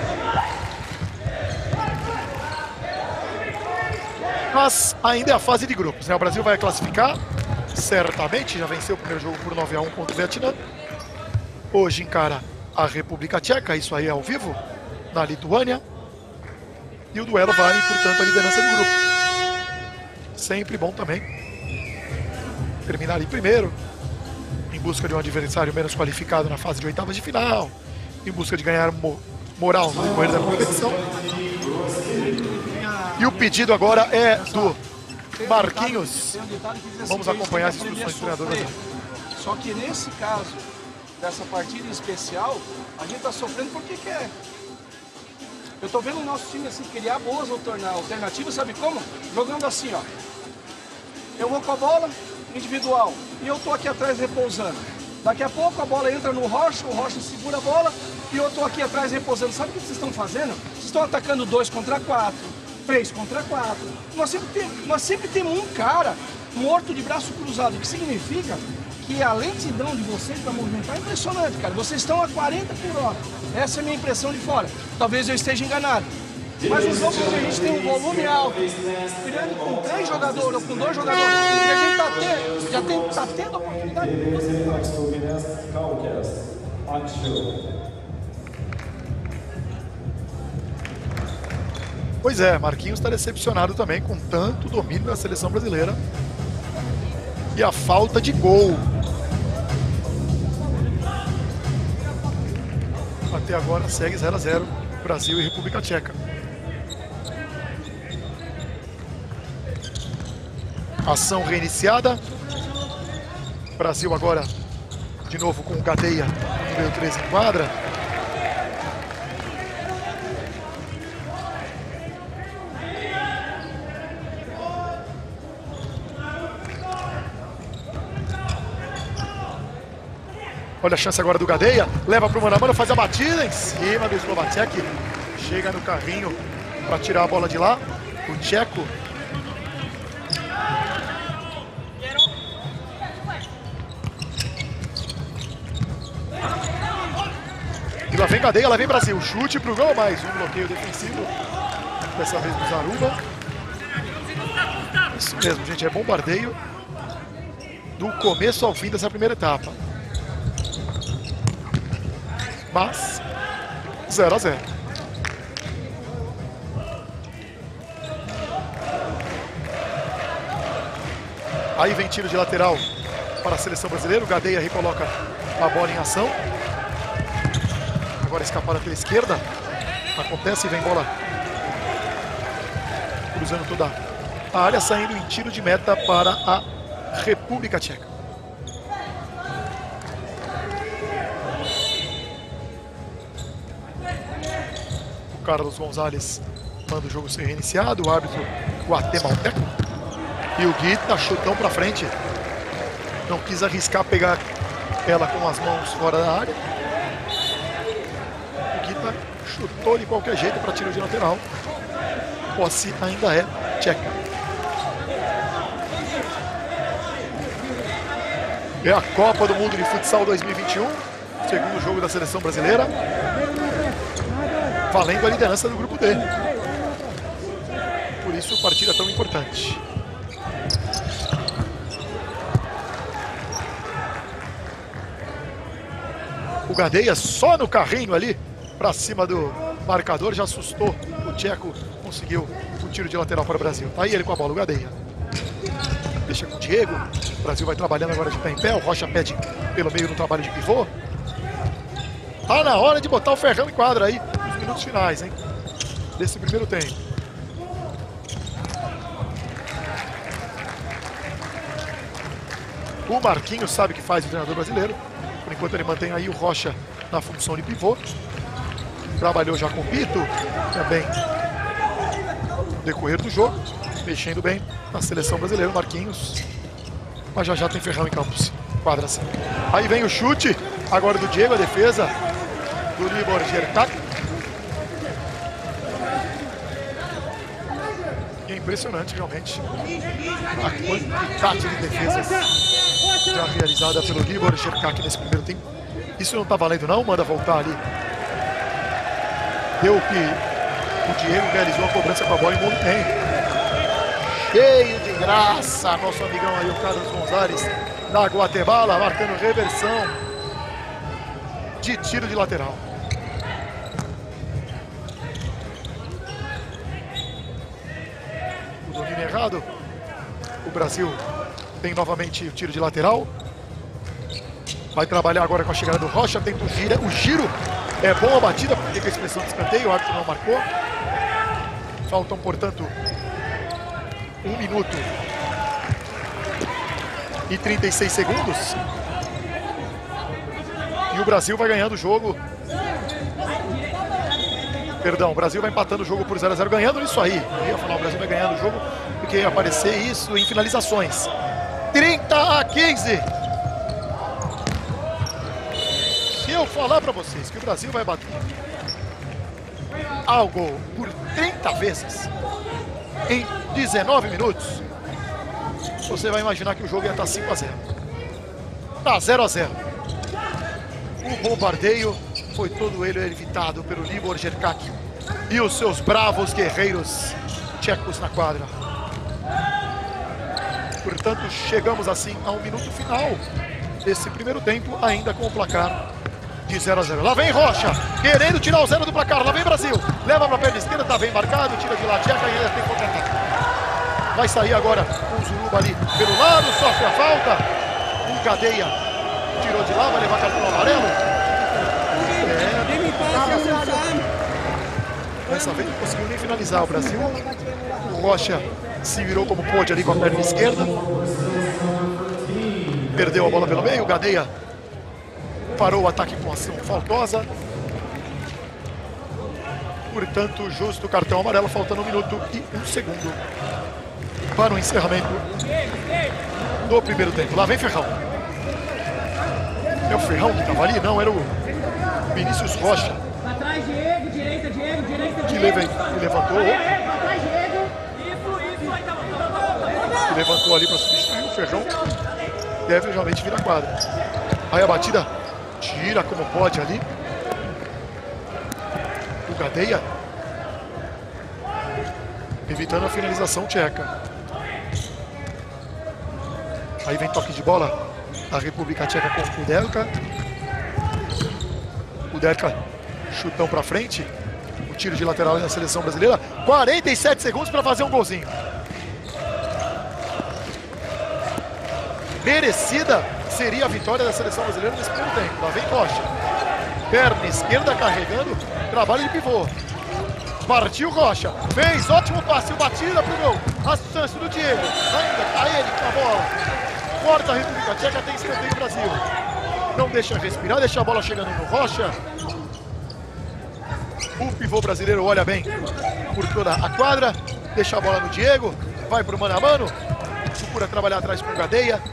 Speaker 1: Mas ainda é a fase de grupos, né? O Brasil vai classificar, certamente, já venceu o primeiro jogo por 9 a 1 contra o Vietnã. Hoje encara a República Tcheca, isso aí é ao vivo, na Lituânia. E o duelo vale, portanto, a liderança do grupo. Sempre bom também terminar em primeiro, em busca de um adversário menos qualificado na fase de oitavas de final, em busca de ganhar moral no decorrer da competição. E o pedido agora é do Marquinhos. Vamos acompanhar as instruções do treinador.
Speaker 5: Só que nesse caso, dessa partida em especial, a gente está sofrendo porque quer. Eu estou vendo o nosso time assim, criar boas alternativas, sabe como? Jogando assim, ó. Eu vou com a bola individual e eu estou aqui atrás repousando. Daqui a pouco a bola entra no Rocha, o Rocha segura a bola e eu estou aqui atrás repousando. Sabe o que vocês estão fazendo? Vocês estão atacando 2 contra 4, 3 contra 4. Nós sempre temos um cara morto de braço cruzado, o que significa que a lentidão de vocês para movimentar é impressionante, cara. Vocês estão a 40 por hora. Essa é a minha impressão de fora. Talvez eu esteja enganado. Mas no jogo onde a gente tem um volume alto, criando com 3 jogadores ou com 2 jogadores, e a gente tá tendo a oportunidade de você.
Speaker 1: Pois é, Marquinhos está decepcionado também com tanto domínio da seleção brasileira e a falta de gol. Até agora segue 0 a 0 Brasil e República Tcheca. Ação reiniciada. Brasil agora de novo com o Gadeia, número 13 em quadra. Olha a chance agora do Gadeia, leva para o mano a mano, faz a batida em cima do Slovacek, chega no carrinho para tirar a bola de lá, o tcheco. E lá vem Gadeia, lá vem Brasil, chute pro gol, mais um bloqueio defensivo, dessa vez do Zaruba. Isso mesmo, gente, é bombardeio do começo ao fim dessa primeira etapa. Mas 0 a 0. Aí vem tiro de lateral para a seleção brasileira. O Gadeia recoloca a bola em ação. Agora escapada pela esquerda. Acontece e vem bola cruzando toda a área, saindo em tiro de meta para a República Tcheca. Carlos Gonzalez manda o jogo ser reiniciado, o árbitro guatemalteco. E o Guita chutão pra frente. Não quis arriscar pegar ela com as mãos fora da área. chutou de qualquer jeito para tiro de lateral. Posse ainda é tcheca. É a Copa do Mundo de Futsal 2021, segundo jogo da seleção brasileira, valendo a liderança do grupo D. Por isso, partida tão importante. O Gadeia só no carrinho ali, para cima do marcador, já assustou. O tcheco conseguiu o tiro de lateral para o Brasil. Tá aí ele com a bola, o Gadeia. Deixa com o Diego. O Brasil vai trabalhando agora de pé em pé. O Rocha pede pelo meio no trabalho de pivô. Tá na hora de botar o Ferrão em quadra aí, nos minutos finais, hein? Desse primeiro tempo. O Marquinhos sabe que faz o treinador brasileiro. Por enquanto ele mantém aí o Rocha na função de pivô. Trabalhou já com o Pito também no decorrer do jogo, mexendo bem na seleção brasileira, o Marquinhos. Mas já tem Ferrão em campos. Quadra assim. Aí vem o chute, agora do Diego, a defesa do Libor Gertak. E é impressionante realmente a quantidade de defesas já realizada pelo Libor Gertak nesse primeiro tempo. Isso não tá valendo não, manda voltar ali. Deu que o Diego realizou a cobrança com a bola em bom tempo. Cheio de graça, nosso amigão aí, o Carlos Gonzalez, da Guatemala, marcando reversão de tiro de lateral. O domínio errado. O Brasil tem novamente o tiro de lateral. Vai trabalhar agora com a chegada do Rocha, tenta o giro. É boa a batida, porque com a expressão de escanteio, o árbitro não marcou. Faltam, portanto, 1 minuto e 36 segundos. E o Brasil vai ganhando o jogo. Perdão, o Brasil vai empatando o jogo por 0-0, ganhando isso aí. Eu ia falar, o Brasil vai ganhando o jogo, porque ia aparecer isso em finalizações. 30-15. Se eu falar para vocês que o Brasil vai bater algo por 30 vezes em 19 minutos, você vai imaginar que o jogo ia estar 5-0. Tá 0-0. O bombardeio foi todo ele evitado pelo Libor Gertak e os seus bravos guerreiros tchecos na quadra. Portanto, chegamos assim a 1 minuto final desse primeiro tempo, ainda com o placar de 0-0. Lá vem Rocha, querendo tirar o 0 do placar. Lá vem Brasil, leva para a perna esquerda, tá bem marcado, tira de lá, tcheca e ainda tem contra-ataque. Vai sair agora com o Zuruba ali pelo lado, sofre a falta. O Gadeia tirou de lá, vai levar cartão amarelo. Dessa vez não conseguiu nem finalizar o Brasil. O Rocha se virou como pôde ali com a perna esquerda. Perdeu a bola pelo meio, o Gadeia parou o ataque com ação faltosa. Portanto, justo cartão amarelo, faltando 1 minuto e 1 segundo para o encerramento do primeiro tempo. Lá vem Ferrão. É o Ferrão que estava ali? Não, era o Vinícius Rocha. Que levantou. Que levantou ali para substituir. O Ferrão deve realmente vir à quadra. Aí a batida tira como pode ali. O Gadeia evitando a finalização tcheca. Aí vem toque de bola da República Tcheca com o Kudelka. O Kudelka, chutão pra frente. O tiro de lateral da seleção brasileira. 47 segundos para fazer um golzinho. Merecida seria a vitória da seleção brasileira nesse primeiro tempo. Lá vem Rocha. Perna esquerda carregando. Trabalho de pivô. Partiu Rocha. Fez ótimo passe. Batida pro gol. A chance do Diego. Ainda tá ele com a bola. Corta a República Tcheca. Tem escanteio Brasil. Não deixa respirar. Deixa a bola chegando no Rocha. O pivô brasileiro olha bem por toda a quadra. Deixa a bola no Diego. Vai pro mano a mano. Procura trabalhar atrás com o Gadeia.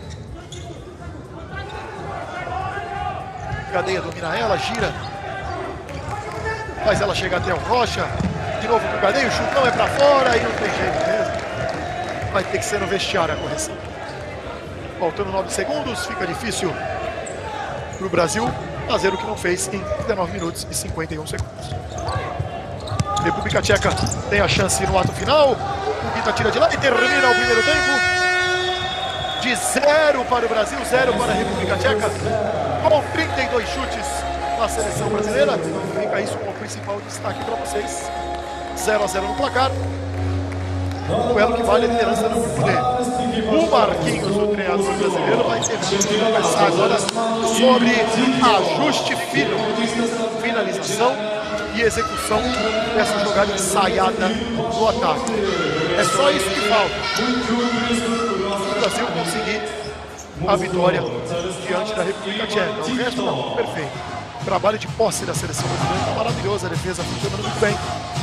Speaker 1: Gadeia domina ela, gira. faz ela chegar até o Rocha. De novo com o Gadeio, o chutão é pra fora e não tem jeito mesmo. Vai ter que ser no vestiário a correção. Faltando 9 segundos, fica difícil pro Brasil fazer o que não fez em 19 minutos e 51 segundos. República Tcheca tem a chance no ato final. O Guita tira de lá e termina o primeiro tempo. De 0 para o Brasil, 0 para a República Tcheca. Com 32 chutes na seleção brasileira. Fica isso como principal destaque para vocês. 0 a 0 no placar. O duelo que vale a liderança no grupo D. O Marquinhos, o treinador brasileiro, vai ter que conversar agora sobre ajuste fino, finalização e execução dessa jogada ensaiada no ataque. É só isso que falta. O Brasil conseguir a vitória diante da República Tcheca. O resto está muito perfeito. O trabalho de posse da seleção brasileira está maravilhoso, a defesa funcionando muito bem.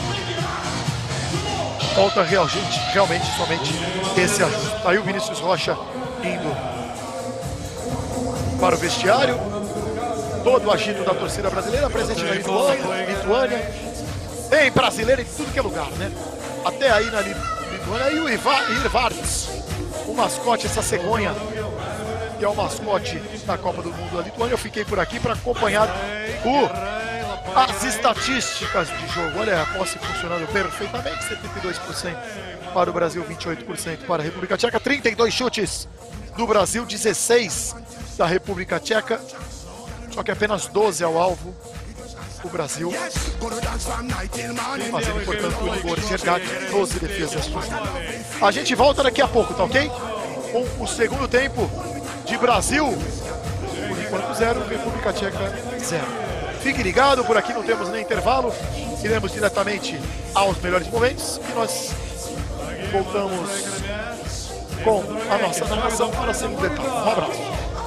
Speaker 1: Falta realmente somente esse ajuste. Tá aí o Vinícius Rocha indo para o vestiário. Todo o agito da torcida brasileira presente na Lituânia. Tem brasileiro em tudo que é lugar, né? Até aí na Lituânia. E o Irvards, o mascote, essa cegonha, que é o mascote da Copa do Mundo da Lituânia. Eu fiquei por aqui para acompanhar as estatísticas de jogo. Olha, a posse funcionando perfeitamente, 72% para o Brasil, 28% para a República Tcheca, 32 chutes do Brasil, 16 da República Tcheca, só que apenas 12 ao alvo. O Brasil fazendo, portanto, o rigor de verdade, 12 defesas. A gente volta daqui a pouco, tá ok? Com o segundo tempo de Brasil, por enquanto 0, República Tcheca 0. Fique ligado, por aqui não temos nem intervalo. Iremos diretamente aos melhores momentos e nós voltamos com a nossa narração para a segunda etapa. Um abraço.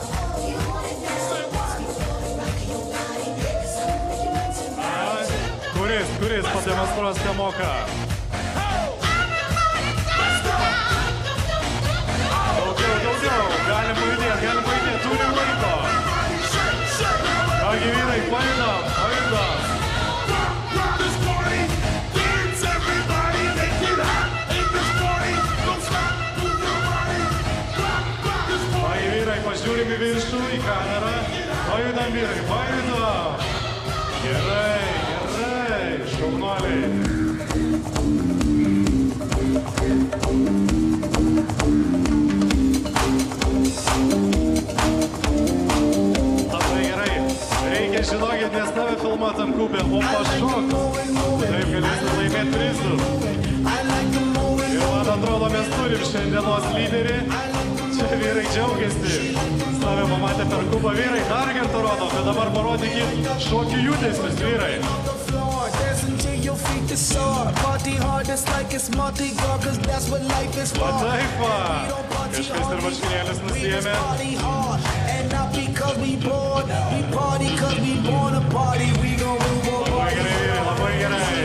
Speaker 2: Kuris pademonstruos kamoką. Daugiau. Galima judėti, turim laiko. Kągi vyrai, pajudam. Kągi vyrai, pažiūrim į viršų, į kamerą. Pajudam vyrai, pajudam. Gerai, šaunuoliai. Reikia, žinokit, nes tave filmuotam kubė, o pašok. Taip galėsim laimėti prizų. Ir man atrodo, mes turim šiandienos lyderį. Čia vyrai džiaugiasi. Tave pamatė per kubą vyrai, dar kartą rodo, bet dabar parodykit šokių judesius vyrai. Va taip va. Kažkas ir marškinėlis nusiėmė. Labai gerai.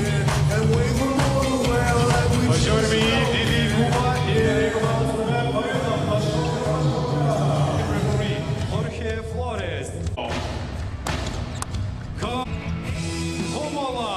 Speaker 2: Važiuojame į didįjį kubą ir jeigu matome, pavydom Jorge Flores. Humala.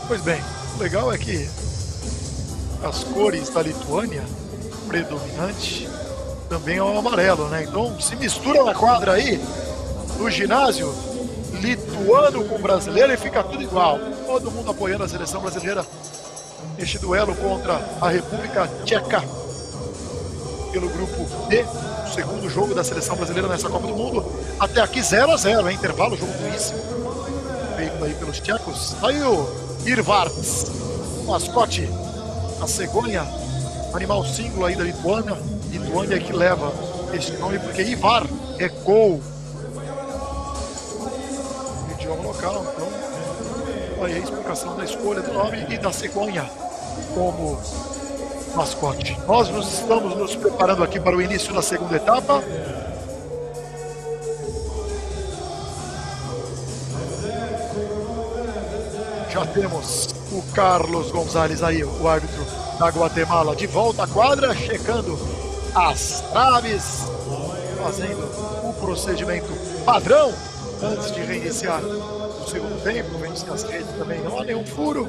Speaker 1: Pois bem, o legal é que as cores da Lituânia predominante também é o amarelo, né? Então se mistura na quadra aí, no ginásio, lituano com brasileiro e fica tudo igual. Todo mundo apoiando a seleção brasileira neste duelo contra a República Tcheca pelo grupo D, o segundo jogo da seleção brasileira nessa Copa do Mundo. Até aqui 0-0, intervalo, jogo ruíssimo, feito aí pelos tchecos. Aí o Irvarts, mascote, a cegonha, animal símbolo aí da Lituânia. Lituânia que leva este nome porque Ivar é gol. O idioma local, então, aí a explicação da escolha do nome e da cegonha como mascote. Nós estamos nos preparando aqui para o início da segunda etapa. Já temos o Carlos Gonzalez aí, o árbitro da Guatemala, de volta à quadra, checando as traves, fazendo o procedimento padrão antes de reiniciar o segundo tempo. Vemos que as redes também não há nenhum furo.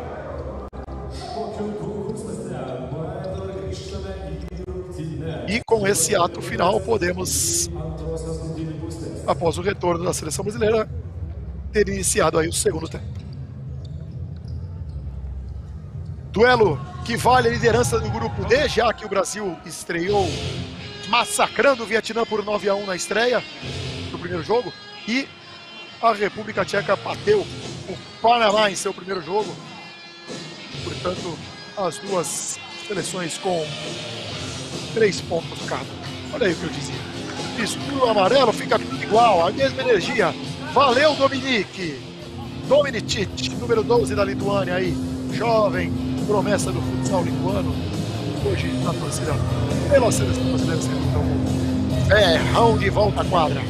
Speaker 1: E com esse ato final podemos, após o retorno da seleção brasileira, ter iniciado aí o segundo tempo. Duelo que vale a liderança do grupo D, já que o Brasil estreou massacrando o Vietnã por 9-1 na estreia do primeiro jogo, e a República Tcheca bateu o Panamá em seu primeiro jogo. Portanto, as duas seleções com 3 pontos cada. Olha aí o que eu dizia. Mistura o amarelo, fica tudo igual, a mesma energia. Valeu, Dominic! Dominicic, número 12 da Lituânia aí, jovem, promessa do futsal lituano, hoje na torcida pela seleção brasileira, sendo então Ferrão de volta à quadra.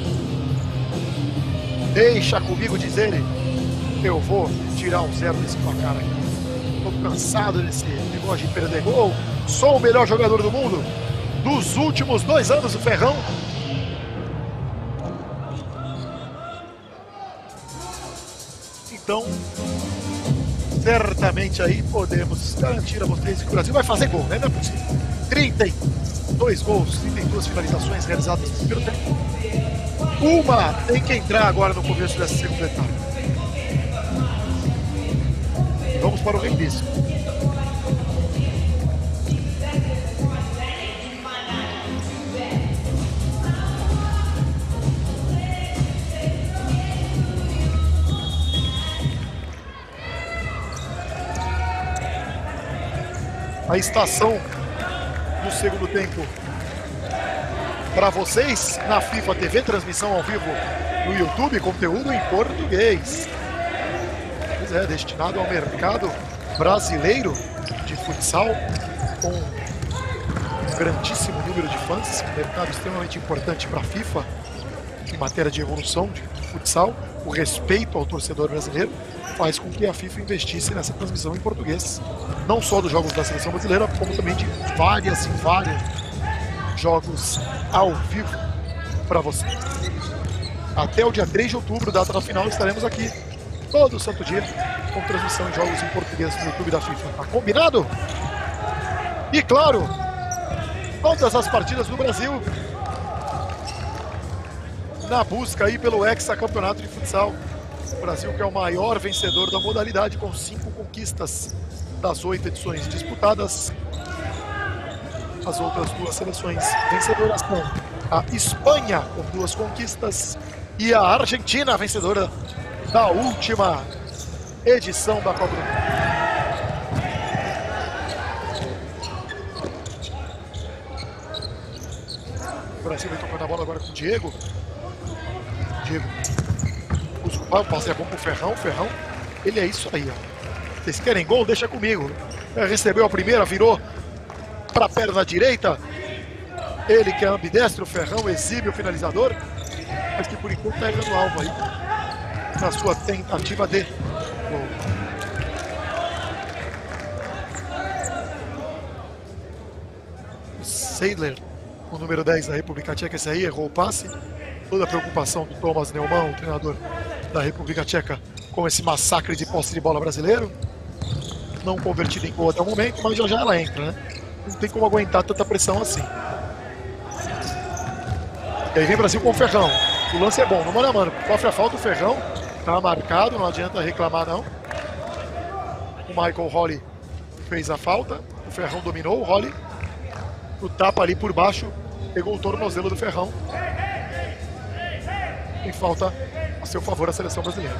Speaker 1: Deixa comigo dizer, eu vou tirar um 0 desse placar aqui. Tô cansado desse negócio de perder gol. Sou o melhor jogador do mundo dos últimos 2 anos, o Ferrão. Então, certamente aí podemos garantir a vocês que o Brasil vai fazer gol, né? Não é possível. 32 gols, 32 finalizações realizadas no primeiro tempo. Uma tem que entrar agora no começo dessa segunda etapa. E vamos para o reinício. A estação do segundo tempo para vocês na FIFA TV, transmissão ao vivo no YouTube, conteúdo em português. Pois é, destinado ao mercado brasileiro de futsal, com um grandíssimo número de fãs, um mercado extremamente importante para a FIFA em matéria de evolução de futsal. O respeito ao torcedor brasileiro faz com que a FIFA investisse nessa transmissão em português, não só dos jogos da seleção brasileira, como também de vários jogos ao vivo para vocês. Até o dia 3 de outubro, data da final, estaremos aqui todo santo dia com transmissão de jogos em português no YouTube da FIFA. Tá combinado? E claro, todas as partidas do Brasil na busca aí pelo hexacampeonato de futsal. O Brasil, que é o maior vencedor da modalidade, com 5 conquistas das 8 edições disputadas. As outras 2 seleções vencedoras são a Espanha, com 2 conquistas, e a Argentina, vencedora da última edição da Copa do Mundo. O Brasil vai tocando a bola agora com o Diego. O passe é bom pro Ferrão. Ferrão, ele é isso aí, ó. Vocês querem gol? Deixa comigo. Recebeu a primeira, virou para a perna direita. Ele que é ambidestro, Ferrão, exímio finalizador, mas que por enquanto está errando o alvo aí na sua tentativa de gol. Seidler, o número 10 da República Tcheca, esse aí errou o passe. Toda a preocupação do Thomas Neumann, o treinador da República Tcheca, com esse massacre de posse de bola brasileiro. Não convertida em gol até o momento, mas já ela entra, né? Não tem como aguentar tanta pressão assim. E aí vem o Brasil com o Ferrão. O lance é bom, no mano a mano. Sofre a falta o Ferrão. Tá marcado, não adianta reclamar não. O Michael Holly fez a falta. O Ferrão dominou, o Holly. O tapa ali por baixo. Pegou o tornozelo do Ferrão. E falta a seu favor a seleção brasileira.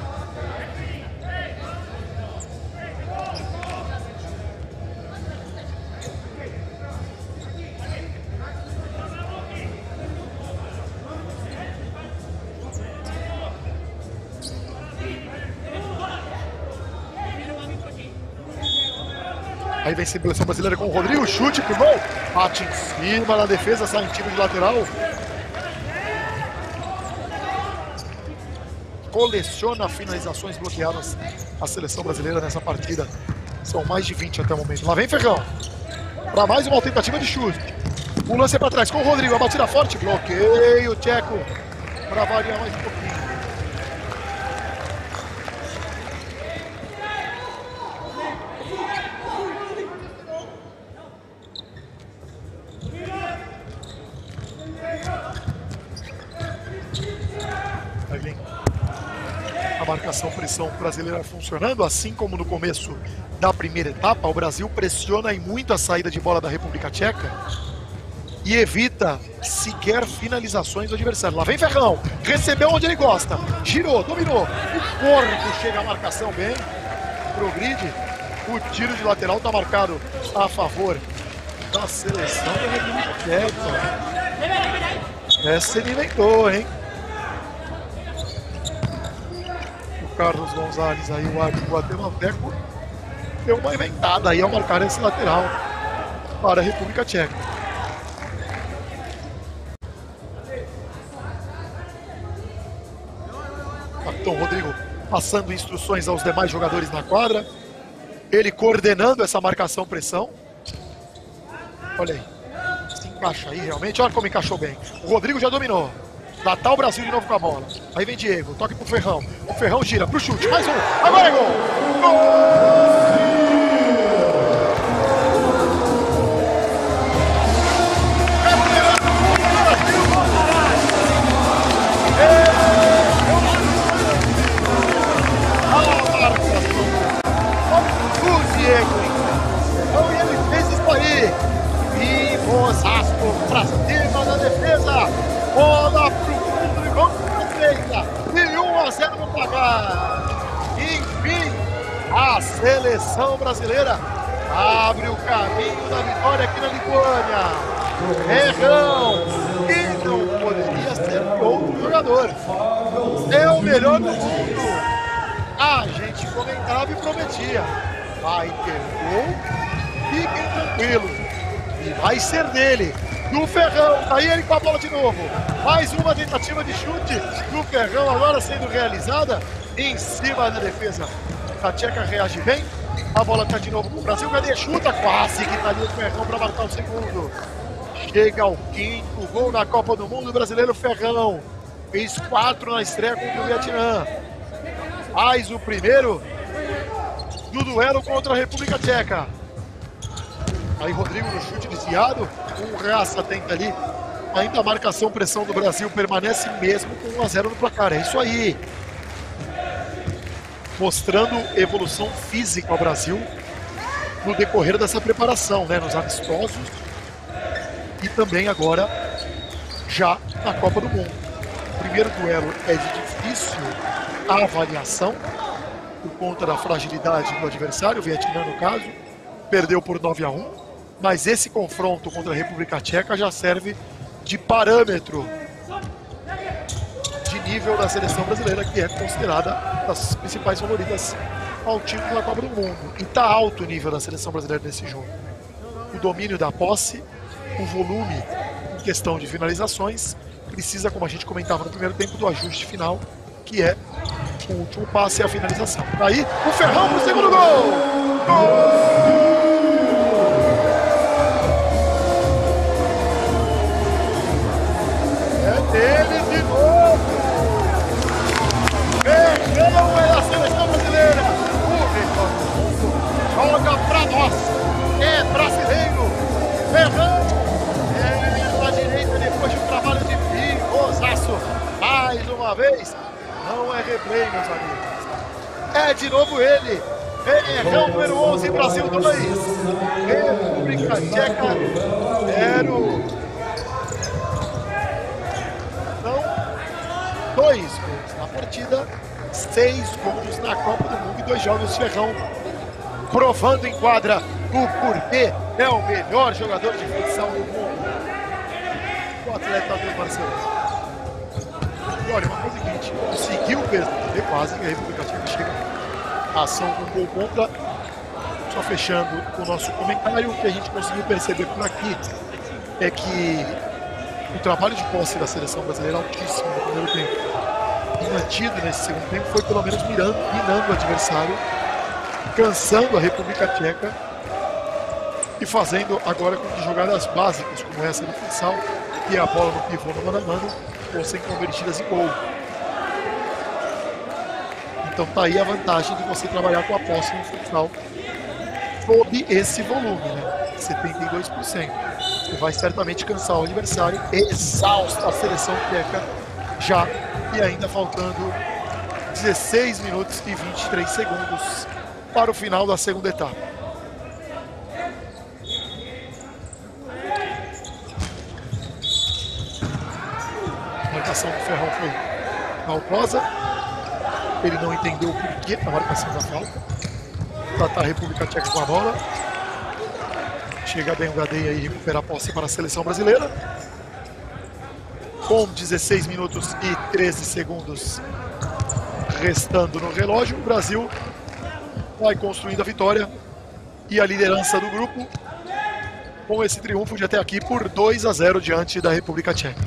Speaker 1: Aí vem a seleção brasileira com o Rodrigo, chute pro gol. Bate em cima na defesa, sai em tiro de lateral. Coleciona finalizações bloqueadas a seleção brasileira nessa partida. São mais de 20 até o momento. Lá vem Ferrão. Para mais uma tentativa de chute. O lance é para trás com o Rodrigo. A batida forte. Bloqueio tcheco. Para variar mais um pouquinho. Aí vem a marcação-pressão brasileira funcionando, assim como no começo da primeira etapa. O Brasil pressiona e muito a saída de bola da República Tcheca e evita sequer finalizações do adversário. Lá vem Ferrão, recebeu onde ele gosta, girou, dominou, o corpo chega a marcação bem, progride, o tiro de lateral está marcado a favor da seleção da República Tcheca. Essa ele inventou, hein? Carlos Gonzalez, aí o árbitro guatemalteco, deu uma inventada aí ao marcar esse lateral para a República Tcheca. Capitão Rodrigo passando instruções aos demais jogadores na quadra, ele coordenando essa marcação-pressão. Olha aí, se encaixa aí realmente, olha como encaixou bem. O Rodrigo já dominou. Lá tá o Brasil de novo com a bola. Aí vem Diego, toque pro Ferrão. O Ferrão gira pro chute, mais um. Agora é gol! Gol! O Diego. Então ele fez isso aí. E Osasco pra cima da defesa. Bola pro fundo e vamos pra direita. E 1-0 no placar. Enfim, a seleção brasileira abre o caminho da vitória aqui na Lituânia. Ferrão, que não poderia ser outro jogador. É o melhor do mundo. A gente comentava e prometia. Vai ter gol, fiquem tranquilos. E vai ser dele. Do Ferrão, aí ele com a bola de novo. Mais uma tentativa de chute do Ferrão, agora sendo realizada em cima da defesa. A Tcheca reage bem, a bola está de novo com o Brasil. Cadê? Chuta, quase que está ali o Ferrão para marcar o segundo. Chega ao quinto gol na Copa do Mundo. O brasileiro Ferrão fez 4 na estreia contra o Vietnã. Faz o primeiro do duelo contra a República Tcheca. Aí Rodrigo no chute desviado, o Raça tenta ali, ainda a marcação, pressão do Brasil permanece mesmo com 1-0 no placar, é isso aí. Mostrando evolução física ao Brasil no decorrer dessa preparação, né, nos amistosos e também agora já na Copa do Mundo. O primeiro duelo é de difícil avaliação por conta da fragilidade do adversário, o Vietnã no caso, perdeu por 9-1. Mas esse confronto contra a República Tcheca já serve de parâmetro de nível da seleção brasileira, que é considerada das principais favoritas ao título da Copa do Mundo. E está alto o nível da seleção brasileira nesse jogo. O domínio da posse, o volume em questão de finalizações, precisa, como a gente comentava no primeiro tempo, do ajuste final, que é o último passe e a finalização. Daí, o Ferrão pro segundo gol! Gol! Ele de novo! Ferrão é a seleção uma vez. Não é replay, meus amigos. É de novo ele. Ferrão, número 11, Brasil 2. República Tcheca 0. São 2 gols na partida, 6 gols na Copa do Mundo e 2 jogos. Ferrão provando em quadra o porquê é o melhor jogador de futsal do mundo. O atleta do Barcelona. E olha, uma coisa que a gente conseguiu perder quase, que a República Tcheca chega a ação com gol contra. Só fechando o nosso comentário, o que a gente conseguiu perceber por aqui é que o trabalho de posse da seleção brasileira é altíssimo no primeiro tempo. E mantido nesse segundo tempo foi pelo menos minando o adversário, cansando a República Tcheca e fazendo agora com que jogadas básicas como essa do futsal e a bola no pivô no mano a mano fossem convertidas em gol. Então tá aí a vantagem de você trabalhar com a posse no futsal sob esse volume, né? 72%. Você vai certamente cansar o adversário, exausta a seleção tcheca já, e ainda faltando 16 minutos e 23 segundos para o final da segunda etapa. A marcação do Ferrão foi maldosa. Ele não entendeu o porquê da marcação da falta. Tratar a República Tcheca com a bola. Chega bem o Gadeia e recupera a posse para a seleção brasileira. Com 16 minutos e 13 segundos restando no relógio, o Brasil vai construindo a vitória e a liderança do grupo com esse triunfo de até aqui por 2-0 diante da República Tcheca.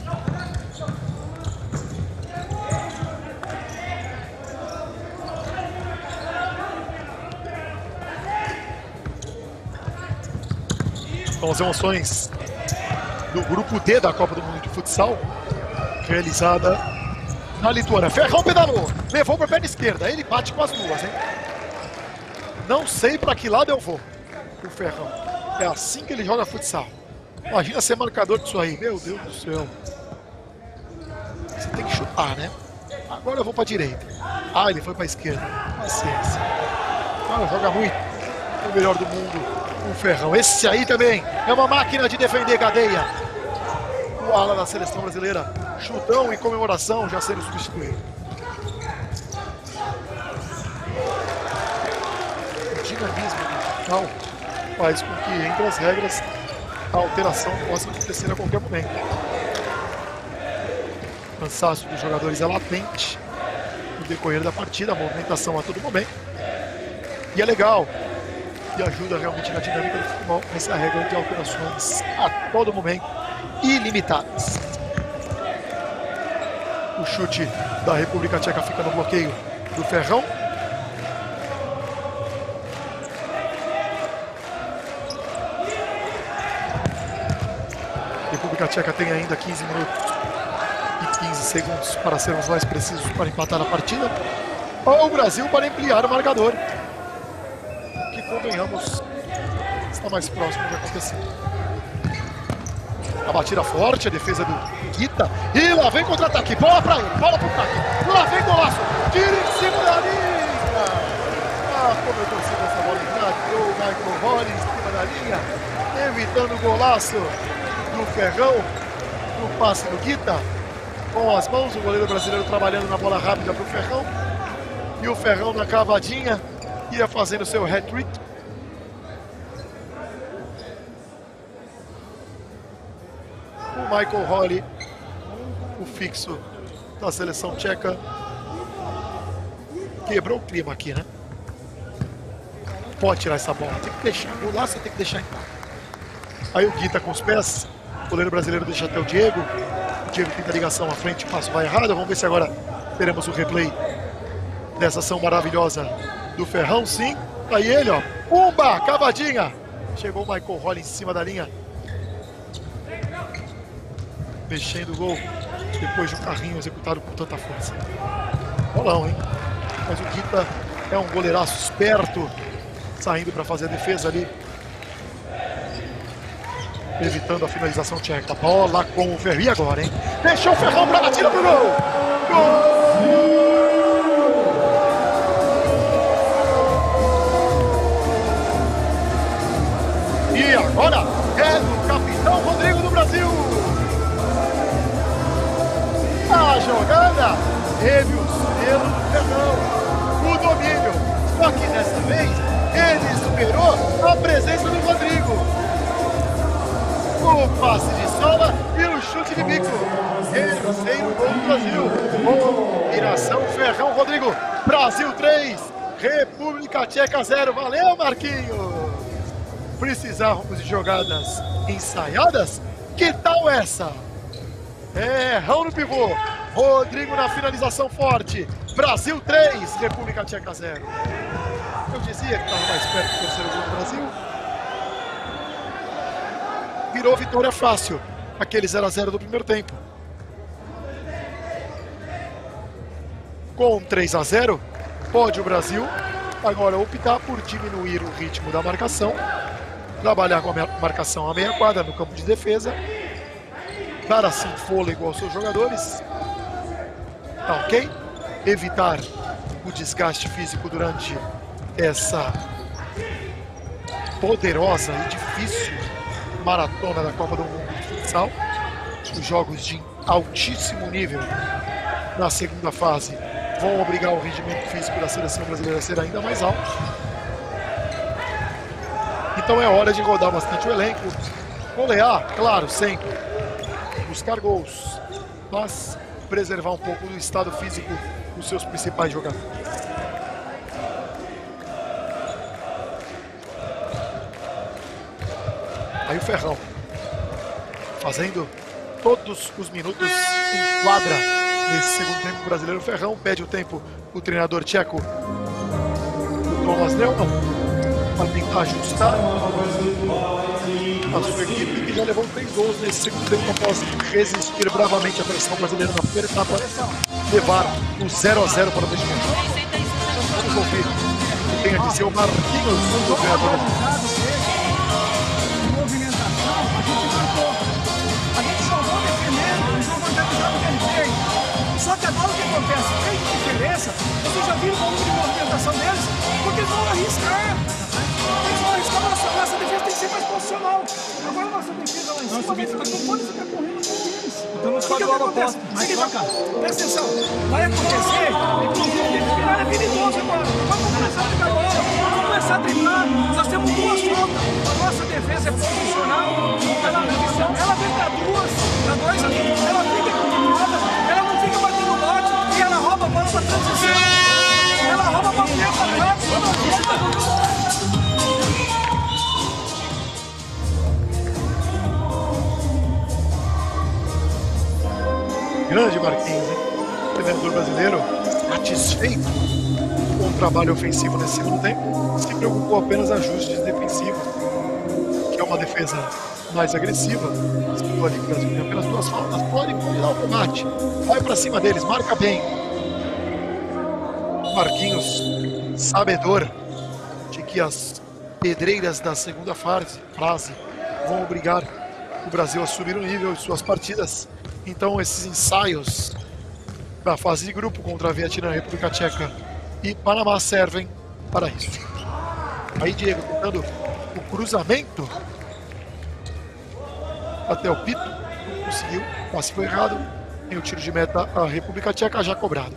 Speaker 1: São as emoções do grupo D da Copa do Mundo de Futsal, realizada na Lituânia. Ferrão pedalou, levou para a perna esquerda, ele bate com as duas, hein? Não sei para que lado eu vou, o Ferrão. É assim que ele joga futsal. Imagina ser marcador disso aí, meu Deus do céu. Você tem que chutar, né? Agora eu vou para a direita. Ah, ele foi para a esquerda. Paciência. Cara, joga muito. O melhor do mundo. O Ferrão, esse aí também é uma máquina de defender, Gadeia. O ala da seleção brasileira, chutão e comemoração já sendo substituído. O dinamismo digital faz com que, entre as regras, a alteração possa acontecer a qualquer momento. O cansaço dos jogadores é latente no decorrer da partida, a movimentação a todo momento. E é legal. E ajuda realmente na dinâmica do futebol, essa regra de alterações a todo momento, ilimitadas. O chute da República Tcheca fica no bloqueio do Ferrão. A República Tcheca tem ainda 15 minutos e 15 segundos para sermos mais precisos para empatar a partida. Ou o Brasil para ampliar o marcador. Convenhamos, está mais próximo de acontecer. A batida forte, a defesa do Guita. E lá vem contra-ataque. Bola para ele, bola para o ataque. Lá vem golaço. Tira em cima da linha. Ah, como eu torci essa bola entrar. O Michael Holly em cima da linha. Evitando o golaço do Ferrão. No passe do Guita. Com as mãos, o goleiro brasileiro trabalhando na bola rápida para o Ferrão. E o Ferrão na cavadinha. Ia fazendo seu hat-trick. O Michael Holly, o fixo da seleção tcheca, quebrou o clima aqui, né? Pode tirar essa bola, tem que deixar. O laço tem que deixar em paz. Aí o Guita com os pés, o goleiro brasileiro deixa até o Diego. O Diego tenta a ligação à frente, o passo vai errado. Vamos ver se agora teremos o replay dessa ação maravilhosa do Ferrão, sim. Aí ele, ó. Pumba! Cavadinha! Chegou o Michael Holly em cima da linha. Mexendo o gol. Depois de um carrinho executado com tanta força. Bolão, hein? Mas o Guita é um goleiraço esperto. Saindo para fazer a defesa ali. Evitando a finalização tcheca. Bola com o Ferrão. E agora, hein? Deixou o Ferrão para a batida pro gol! Gol! chute de bico. Terceiro gol do Brasil. Combinação Ferrão Rodrigo. Brasil 3, República Tcheca 0. Valeu, Marquinhos. Precisávamos de jogadas ensaiadas? Que tal essa? Errão no pivô. Rodrigo na finalização forte. Brasil 3, República Tcheca 0. Eu dizia que estava mais perto do terceiro gol do Brasil. Virou vitória fácil. Aquele 0-0 do primeiro tempo. Com 3-0, pode o Brasil agora optar por diminuir o ritmo da marcação, trabalhar com a marcação à meia quadra no campo de defesa, dar assim fôlego aos seus jogadores, tá ok? Evitar o desgaste físico durante essa poderosa e difícil maratona da Copa do Mundo de futsal. Os jogos de altíssimo nível na segunda fase vão obrigar o rendimento físico da seleção brasileira a ser ainda mais alto. Então é hora de rodar bastante o elenco, golear, claro, sempre, buscar gols, mas preservar um pouco do estado físico dos seus principais jogadores. Aí o Ferrão, fazendo todos os minutos em quadra nesse segundo tempo brasileiro. O Ferrão pede o tempo o treinador tcheco, o Thomas Neumann, para tentar ajustar a sua equipe, que já levou 3 gols nesse segundo tempo após resistir bravamente à pressão brasileira na primeira etapa, levar o 0-0 para o vencimento. Vamos ouvir o que tem a dizer o Marquinhos, do treinador.
Speaker 5: Só que agora o que acontece? Fez diferença. Vocês já viram o volume de movimentação deles? Porque eles vão arriscar. Eles vão arriscar. Nossa defesa tem que ser mais posicional. Agora a nossa defesa lá em cima, não pode ficar correndo com eles. Então não pode dar oposto. Presta atenção. Vai acontecer. Inclusive, tem que virar a habilidoso agora. Vamos começar a brincar bola. Vamos começar a treinar. Nós temos 2 faltas. A nossa defesa é posicional. Ela vem para 2, para 2 ali. Ela fica equilibrada. Ela não fica batendo bote. E ela rouba a bola para transição. Ela rouba para frente, para trás.
Speaker 1: Grande Marquinhos, hein? Treinador brasileiro, satisfeito com o trabalho ofensivo nesse segundo tempo, se preocupou apenas ajustes defensivos, que é uma defesa mais agressiva. Citou ali que o Brasil tem apenas 2 faltas, pode combinar o combate, vai pra cima deles, marca bem. Marquinhos, sabedor de que as pedreiras da segunda frase vão obrigar o Brasil a subir o nível de suas partidas. Então esses ensaios da fase de grupo contra a Vietnã, República Tcheca e Panamá servem para isso. Aí Diego tentando o cruzamento até o Pito, não conseguiu, o passe foi errado, tem o tiro de meta a República Tcheca já cobrado.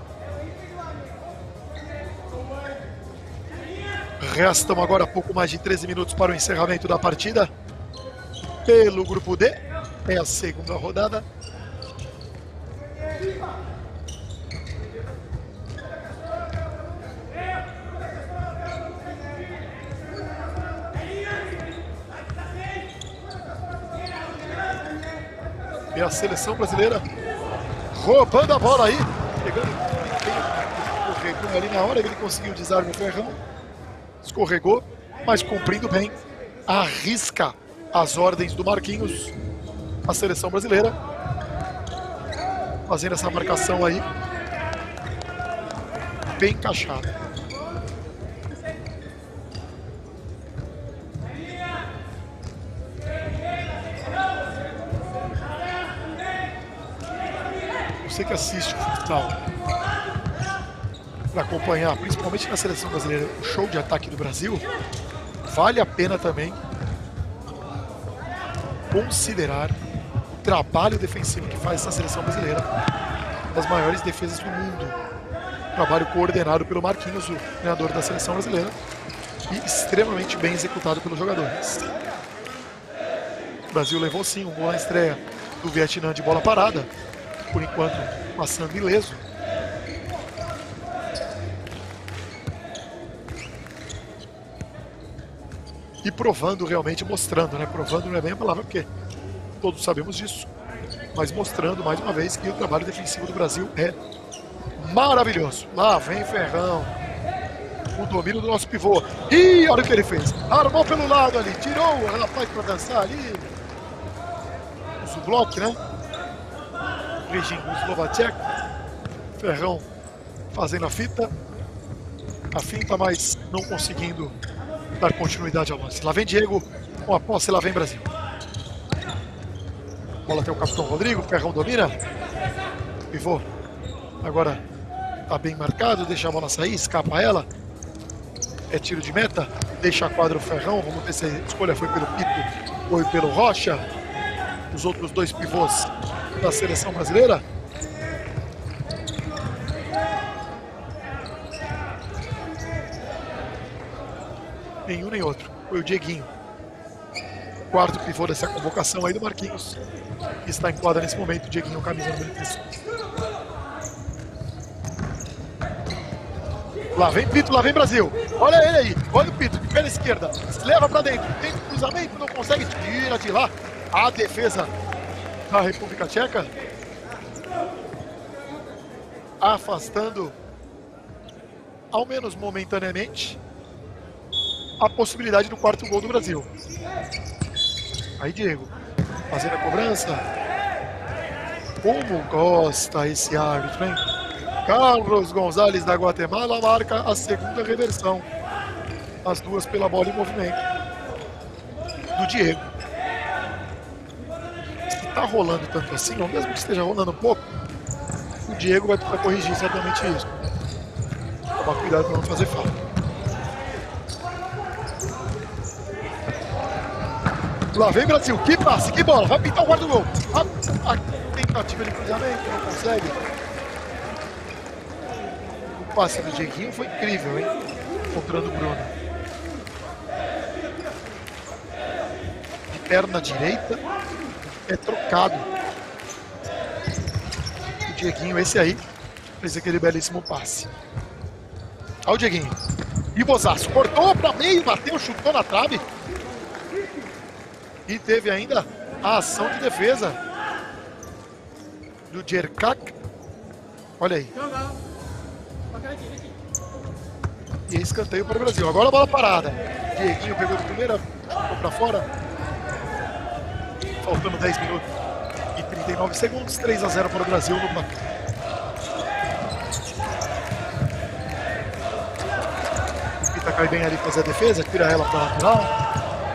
Speaker 1: Restam agora pouco mais de 13 minutos para o encerramento da partida. Pelo grupo D, é a segunda rodada. E a seleção brasileira roubando a bola aí, pegando escorregou ali na hora que ele conseguiu desarme o Ferrão, escorregou, mas cumprindo bem, arrisca as ordens do Marquinhos, a seleção brasileira, fazendo essa marcação aí, bem encaixada. Você que assiste o futsal para acompanhar, principalmente na seleção brasileira, o show de ataque do Brasil, vale a pena também considerar o trabalho defensivo que faz essa seleção brasileira, uma das maiores defesas do mundo. Trabalho coordenado pelo Marquinhos, o treinador da seleção brasileira, e extremamente bem executado pelos jogadores. O Brasil levou sim um gol na estreia do Vietnã de bola parada, por enquanto passando ileso. E provando realmente, mostrando, né? Provando não é bem a palavra, porque todos sabemos disso, mas mostrando mais uma vez que o trabalho defensivo do Brasil é maravilhoso. Lá vem Ferrão, o domínio do nosso pivô. E olha o que ele fez. Armou pelo lado ali, tirou o rapaz para dançar ali. O Sublok, né? Regin Slovacek. Ferrão fazendo a finta, mas não conseguindo dar continuidade ao lance. Lá vem Diego com a posse, lá vem Brasil. Bola tem o capitão Rodrigo, Ferrão domina. Pivô agora tá bem marcado, deixa a bola sair, escapa ela. É tiro de meta, deixa a quadra o Ferrão. Vamos ver se a escolha foi pelo Pito ou pelo Rocha. Os outros dois pivôs da seleção brasileira. Nenhum nem outro, foi o Dieguinho. Quarto pivô dessa convocação aí do Marquinhos, que está em quadra nesse momento. O Dieguinho, camisa número 3. Lá vem Pito, lá vem Brasil. Olha ele aí, olha o Pito, pela esquerda, leva pra dentro, tem cruzamento, não consegue, tira de lá. A defesa da República Tcheca, afastando, ao menos momentaneamente, a possibilidade do quarto gol do Brasil. Aí Diego, fazendo a cobrança. Como gosta esse árbitro, hein? Carlos Gonzalez da Guatemala marca a segunda reversão. As duas pela bola em movimento do Diego. Se tá rolando tanto assim, ou mesmo que esteja rolando um pouco, o Diego vai precisar corrigir certamente isso. Tomar cuidado para não fazer falta. Lá vem Brasil, que passe, que bola, vai pintar o quarto gol. A tentativa de cruzamento, não consegue. O passe do Dieguinho foi incrível, hein? Encontrando o Bruno. De perna direita, é trocado. O Dieguinho, esse aí, fez aquele belíssimo passe. Olha o Dieguinho. E Bozaço, cortou para meio, bateu, chutou na trave. E teve ainda a ação de defesa do Djerkak. Olha aí. E escanteio para o Brasil. Agora a bola parada. Dieguinho pegou de primeira, chutou para fora. Faltando 10 minutos e 39 segundos. 3-0 para o Brasil no placar. O Pita cai bem ali fazer a defesa, tira ela para a lateral.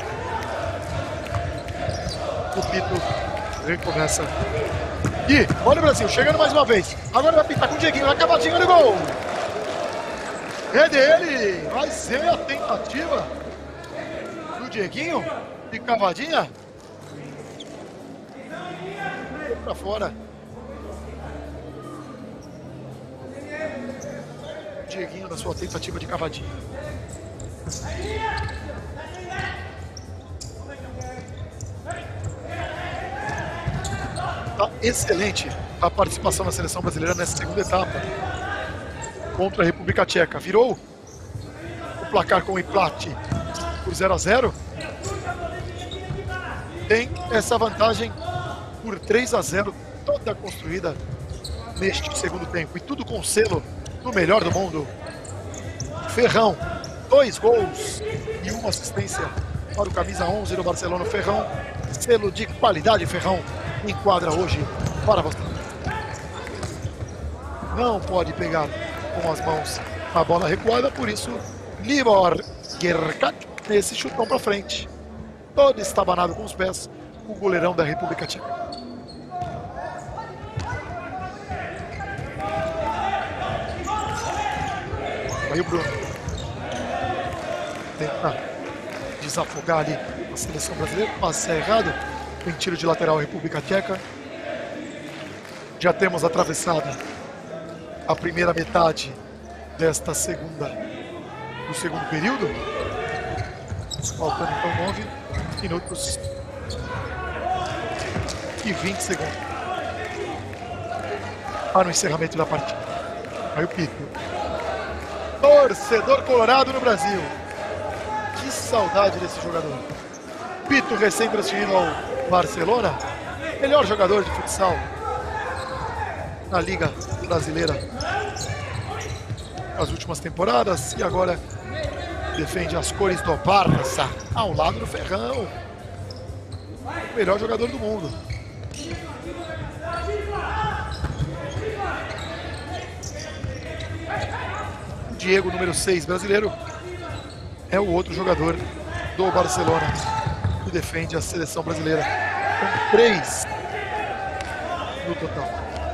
Speaker 1: O Pito recomeça. E olha o Brasil, chegando mais uma vez. Agora vai pintar com o Dieguinho, vai cavadinha no gol. É dele. Vai ser a tentativa do Dieguinho de cavadinha. Pra fora. Dieguinho na sua tentativa de cavadinha. Tá excelente a participação da seleção brasileira nessa segunda etapa contra a República Tcheca. Virou o placar com o empate por 0-0. Tem essa vantagem por 3-0, toda construída neste segundo tempo. E tudo com selo do melhor do mundo. Ferrão, 2 gols e 1 assistência para o camisa 11 do Barcelona. Ferrão, selo de qualidade. Ferrão enquadra hoje para você. Não pode pegar com as mãos a bola recuada, por isso Libor Djerkak nesse chutão para frente. Todo estabanado com os pés, o goleirão da República Tcheca. Aí o Bruno tenta desafogar ali a seleção brasileira, passe errado. Tem tiro de lateral República Tcheca. Já temos atravessada a primeira metade desta do segundo período. Faltando então 9 minutos e 20 segundos para o encerramento da partida. Aí o Pito. Torcedor colorado no Brasil. Que saudade desse jogador. Pito, recém-transferido ao Barcelona, melhor jogador de futsal na Liga Brasileira nas últimas temporadas, e agora defende as cores do Barça ao lado do Ferrão, o melhor jogador do mundo. O Diego, número 6 brasileiro, é o outro jogador do Barcelona que defende a seleção brasileira, com 3 no total.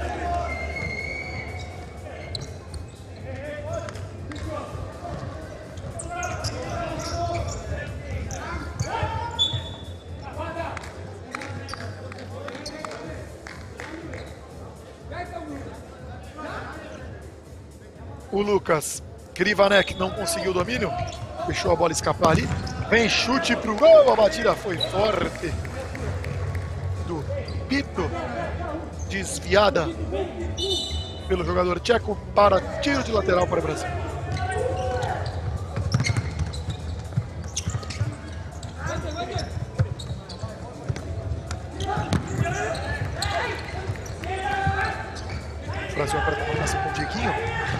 Speaker 1: O Lucas Krivanek não conseguiu o domínio, deixou a bola escapar ali. Vem chute pro gol, a batida foi forte do Pito, desviada pelo jogador tcheco para tiro de lateral para o Brasil. O Brasil aperta a marcação com o Dieguinho.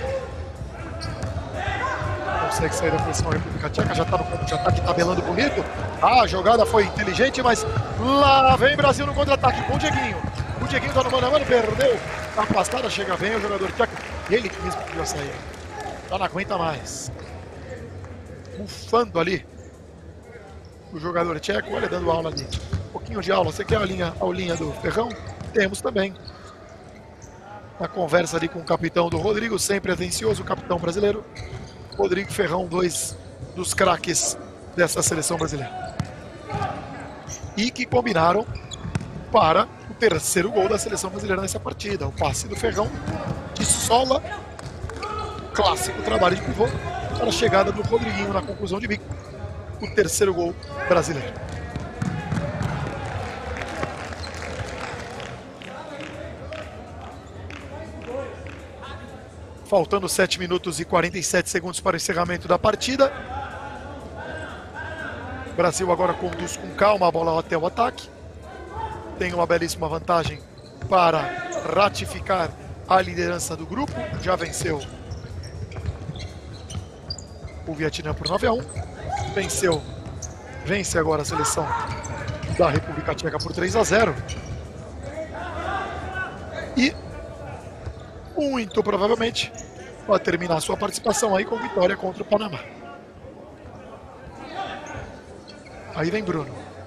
Speaker 1: Consegue sair da posição da República Tcheca, já está no campo de ataque, tabelando bonito. A jogada foi inteligente, mas lá vem Brasil no contra-ataque com o Dieguinho. O Dieguinho está no mano a mano, perdeu. A afastada, chega bem o jogador tcheco. Ele que mesmo podia sair. Já não aguenta mais. Bufando ali o jogador tcheco, olha, dando aula ali. Um pouquinho de aula. Você quer a aulinha do Ferrão? Temos também. Na conversa ali com o capitão do Rodrigo, sempre atencioso, o capitão brasileiro. Rodrigo Ferrão, 2 dos craques dessa seleção brasileira. E que combinaram para o terceiro gol da seleção brasileira nessa partida. O passe do Ferrão de sola, clássico trabalho de pivô, para a chegada do Rodriguinho na conclusão de bico. O terceiro gol brasileiro. Faltando 7 minutos e 47 segundos para o encerramento da partida. O Brasil agora conduz com calma a bola até o ataque. Tem uma belíssima vantagem para ratificar a liderança do grupo. Já venceu o Vietnã por 9-1. Vence agora a seleção da República Tcheca por 3-0. E muito provavelmente vai terminar sua participação aí com vitória contra o Panamá. Aí vem Bruno.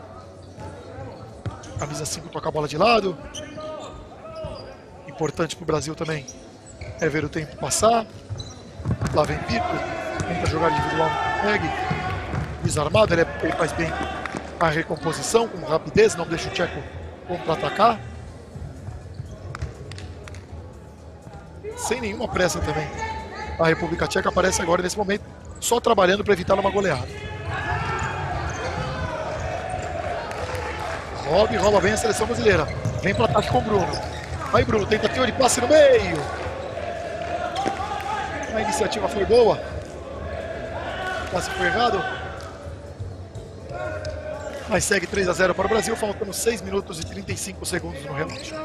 Speaker 1: Camisa 5 toca a bola de lado. Importante para o Brasil também é ver o tempo passar. Lá vem Pito. Tenta jogar individual, não consegue. Desarmado, ele faz bem a recomposição com rapidez, não deixa o tcheco contra-atacar. Sem nenhuma pressa também. A República Tcheca aparece agora nesse momento, só trabalhando para evitar uma goleada. Rouba bem a seleção brasileira. Vem para o ataque com o Bruno. Aí Bruno, tentativa de passe no meio. A iniciativa foi boa. O passe foi errado. Mas segue 3-0 para o Brasil, faltando 6 minutos e 35 segundos no relógio.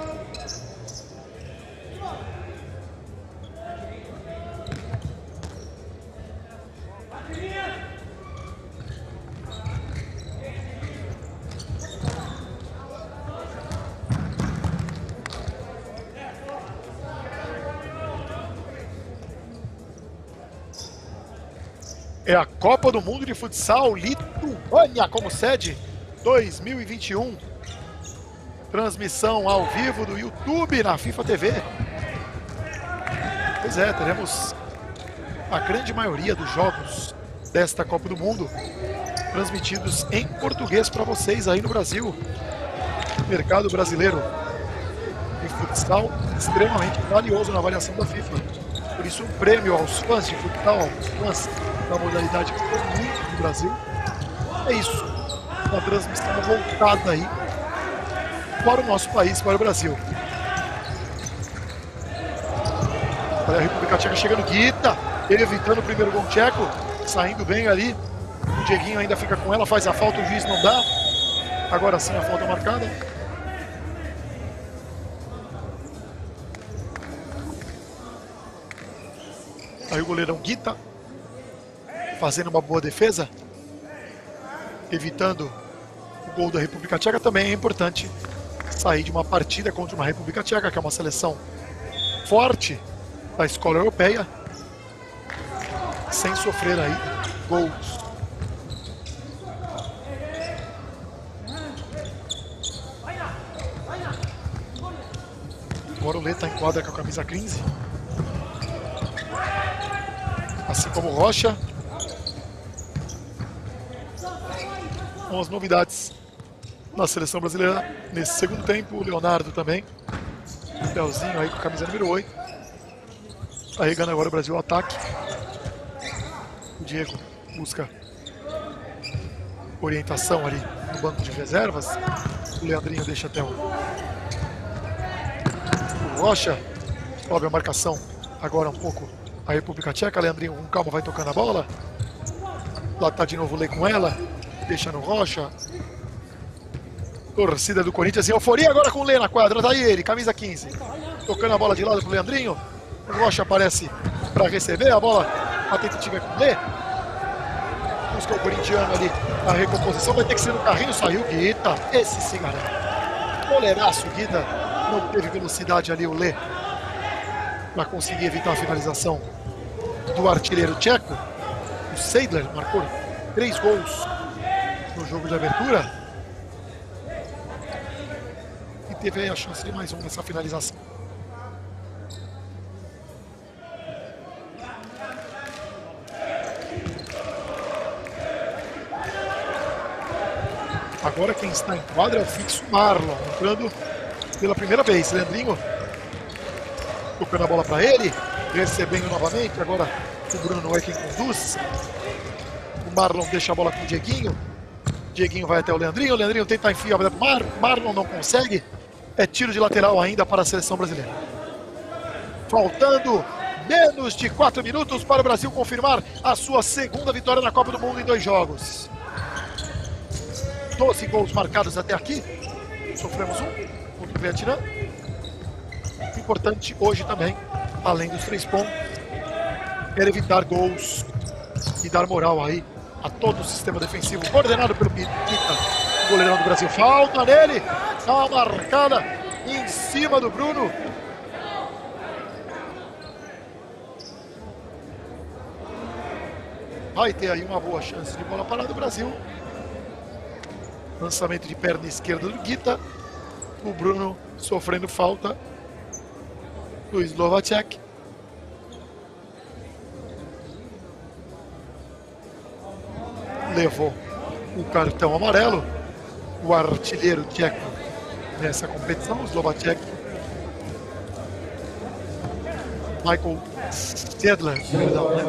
Speaker 1: É a Copa do Mundo de Futsal, Lituânia como sede 2021. Transmissão ao vivo do YouTube na FIFA TV. Pois é, teremos a grande maioria dos jogos desta Copa do Mundo transmitidos em português para vocês aí no Brasil. O mercado brasileiro de futsal extremamente valioso na avaliação da FIFA. Por isso, um prêmio aos fãs de futsal, aos fãs da modalidade que tem muito no Brasil. É isso. Uma transmissão voltada aí para o nosso país, para o Brasil. Olha a República Tcheca chegando, Guita, ele evitando o primeiro gol tcheco, saindo bem ali. O Dieguinho ainda fica com ela, faz a falta, o juiz não dá. Agora sim a falta marcada. Aí o goleirão Guita fazendo uma boa defesa, evitando o gol da República Tcheca. Também é importante sair de uma partida contra uma República Tcheca, que é uma seleção forte da escola europeia, sem sofrer aí gols. Agora o Lê está em quadra com a camisa 15. Assim como o Rocha. Com as novidades na seleção brasileira nesse segundo tempo. O Leonardo também. O Leozinho aí com a camisa número 8. Carregando agora o Brasil ao ataque. O Diego busca orientação ali no banco de reservas. O Leandrinho deixa até o Rocha. Sobe a marcação agora um pouco a República Tcheca. Leandrinho com calma vai tocando a bola. Lá tá de novo o Lê com ela. Deixa no Rocha. Torcida do Corinthians em euforia agora com o Lê na quadra. Tá aí ele, camisa 15. Tocando a bola de lado pro Leandrinho. O Rocha aparece para receber a bola. A tentativa é com o Lê. Busca o corintiano ali. A recomposição vai ter que ser no carrinho. Saiu o Guita. Esse se garante. Goleiraço, Guita. Não teve velocidade ali o Lê para conseguir evitar a finalização do artilheiro tcheco. O Seidler marcou 3 gols no jogo de abertura e teve aí a chance de mais um nessa finalização. Agora quem está em quadra é o fixo Marlon, entrando pela primeira vez. Leandrinho tocando a bola para ele, recebendo novamente. Agora o Bruno é quem conduz. O Marlon deixa a bola com o Dieguinho. Dieguinho vai até o Leandrinho. O Leandrinho tenta enfiar a bola para o Marlon, não consegue. É tiro de lateral ainda para a seleção brasileira. Faltando menos de 4 minutos para o Brasil confirmar a sua segunda vitória na Copa do Mundo em 2 jogos. 12 gols marcados até aqui. Sofremos um contra o Vietnã. Importante hoje também, além dos 3 pontos, era evitar gols e dar moral aí a todo o sistema defensivo coordenado pelo Guita, o goleirão do Brasil. Falta nele, dá uma marcada em cima do Bruno. Vai ter aí uma boa chance de bola parada do Brasil. Lançamento de perna esquerda do Guita. O Bruno sofrendo falta do Slovacek. Levou o cartão amarelo. O artilheiro tcheco nessa competição, o Slovacek. Michael Seidler, perdão, né?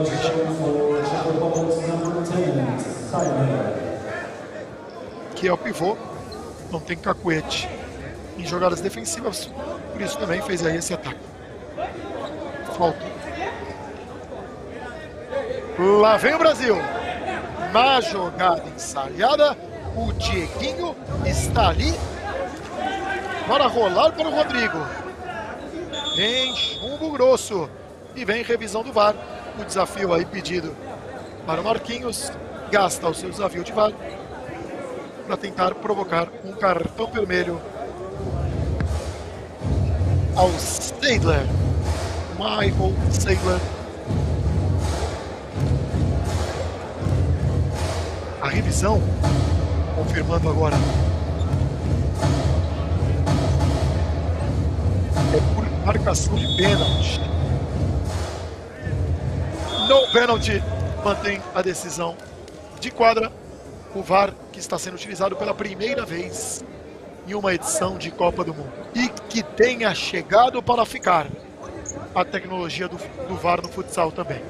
Speaker 1: Que é o pivô, não tem cacuete em jogadas defensivas, por isso também fez aí esse ataque. Falta. Lá vem o Brasil. Na jogada ensaiada, o Dieguinho está ali para rolar para o Rodrigo. Vem chumbo grosso e vem revisão do VAR. O desafio aí pedido para o Marquinhos. Gasta o seu desafio de VAR para tentar provocar um cartão vermelho ao Seidler. Michael Seidler. A revisão confirmando agora é por marcação de pênalti. No pênalti, mantém a decisão de quadra. O VAR que está sendo utilizado pela primeira vez em uma edição de Copa do Mundo e que tenha chegado para ficar a tecnologia do VAR no futsal também.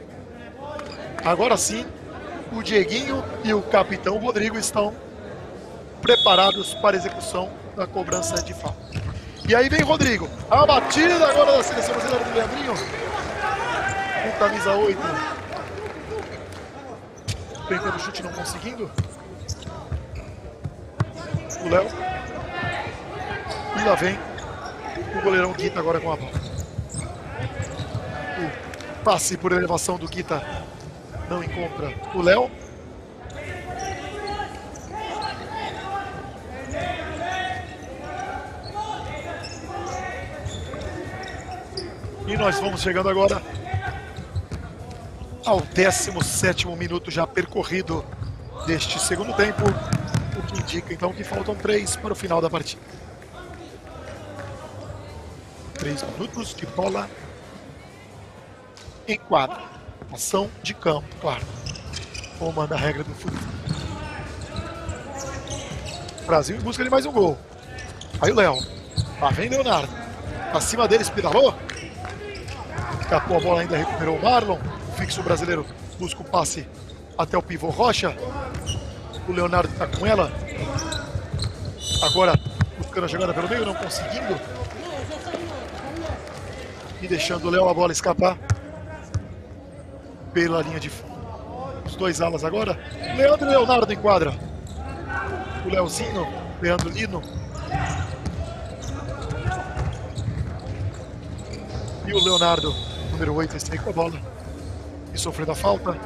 Speaker 1: Agora sim, o Dieguinho e o capitão Rodrigo estão preparados para a execução da cobrança de falta. E aí vem Rodrigo. A batida agora da seleção brasileira do Leandrinho. Com camisa 8. Tentando o chute, não conseguindo. O Léo. E lá vem o goleirão Guita agora com a bola. O passe por elevação do Guita não encontra o Léo. E nós vamos chegando agora ao 17º minuto já percorrido deste segundo tempo, o que indica então que faltam 3 para o final da partida. 3 minutos de bola em quadra. Ação de campo, claro. Como manda a regra do futebol. Brasil em busca de mais um gol. Aí o Léo. Lá vem Leonardo. Acima deles, pedalou. Escapou a bola, ainda recuperou o Marlon. O fixo brasileiro busca o passe até o pivô Rocha. O Leonardo está com ela. Agora buscando a jogada pelo meio, não conseguindo. E deixando o Léo a bola escapar pela linha de fundo. Os dois alas agora. Leandro e Leonardo em quadra. O Leozinho, Leandro Lino. E o Leonardo, número 8, está aí com a bola. E sofrendo a falta.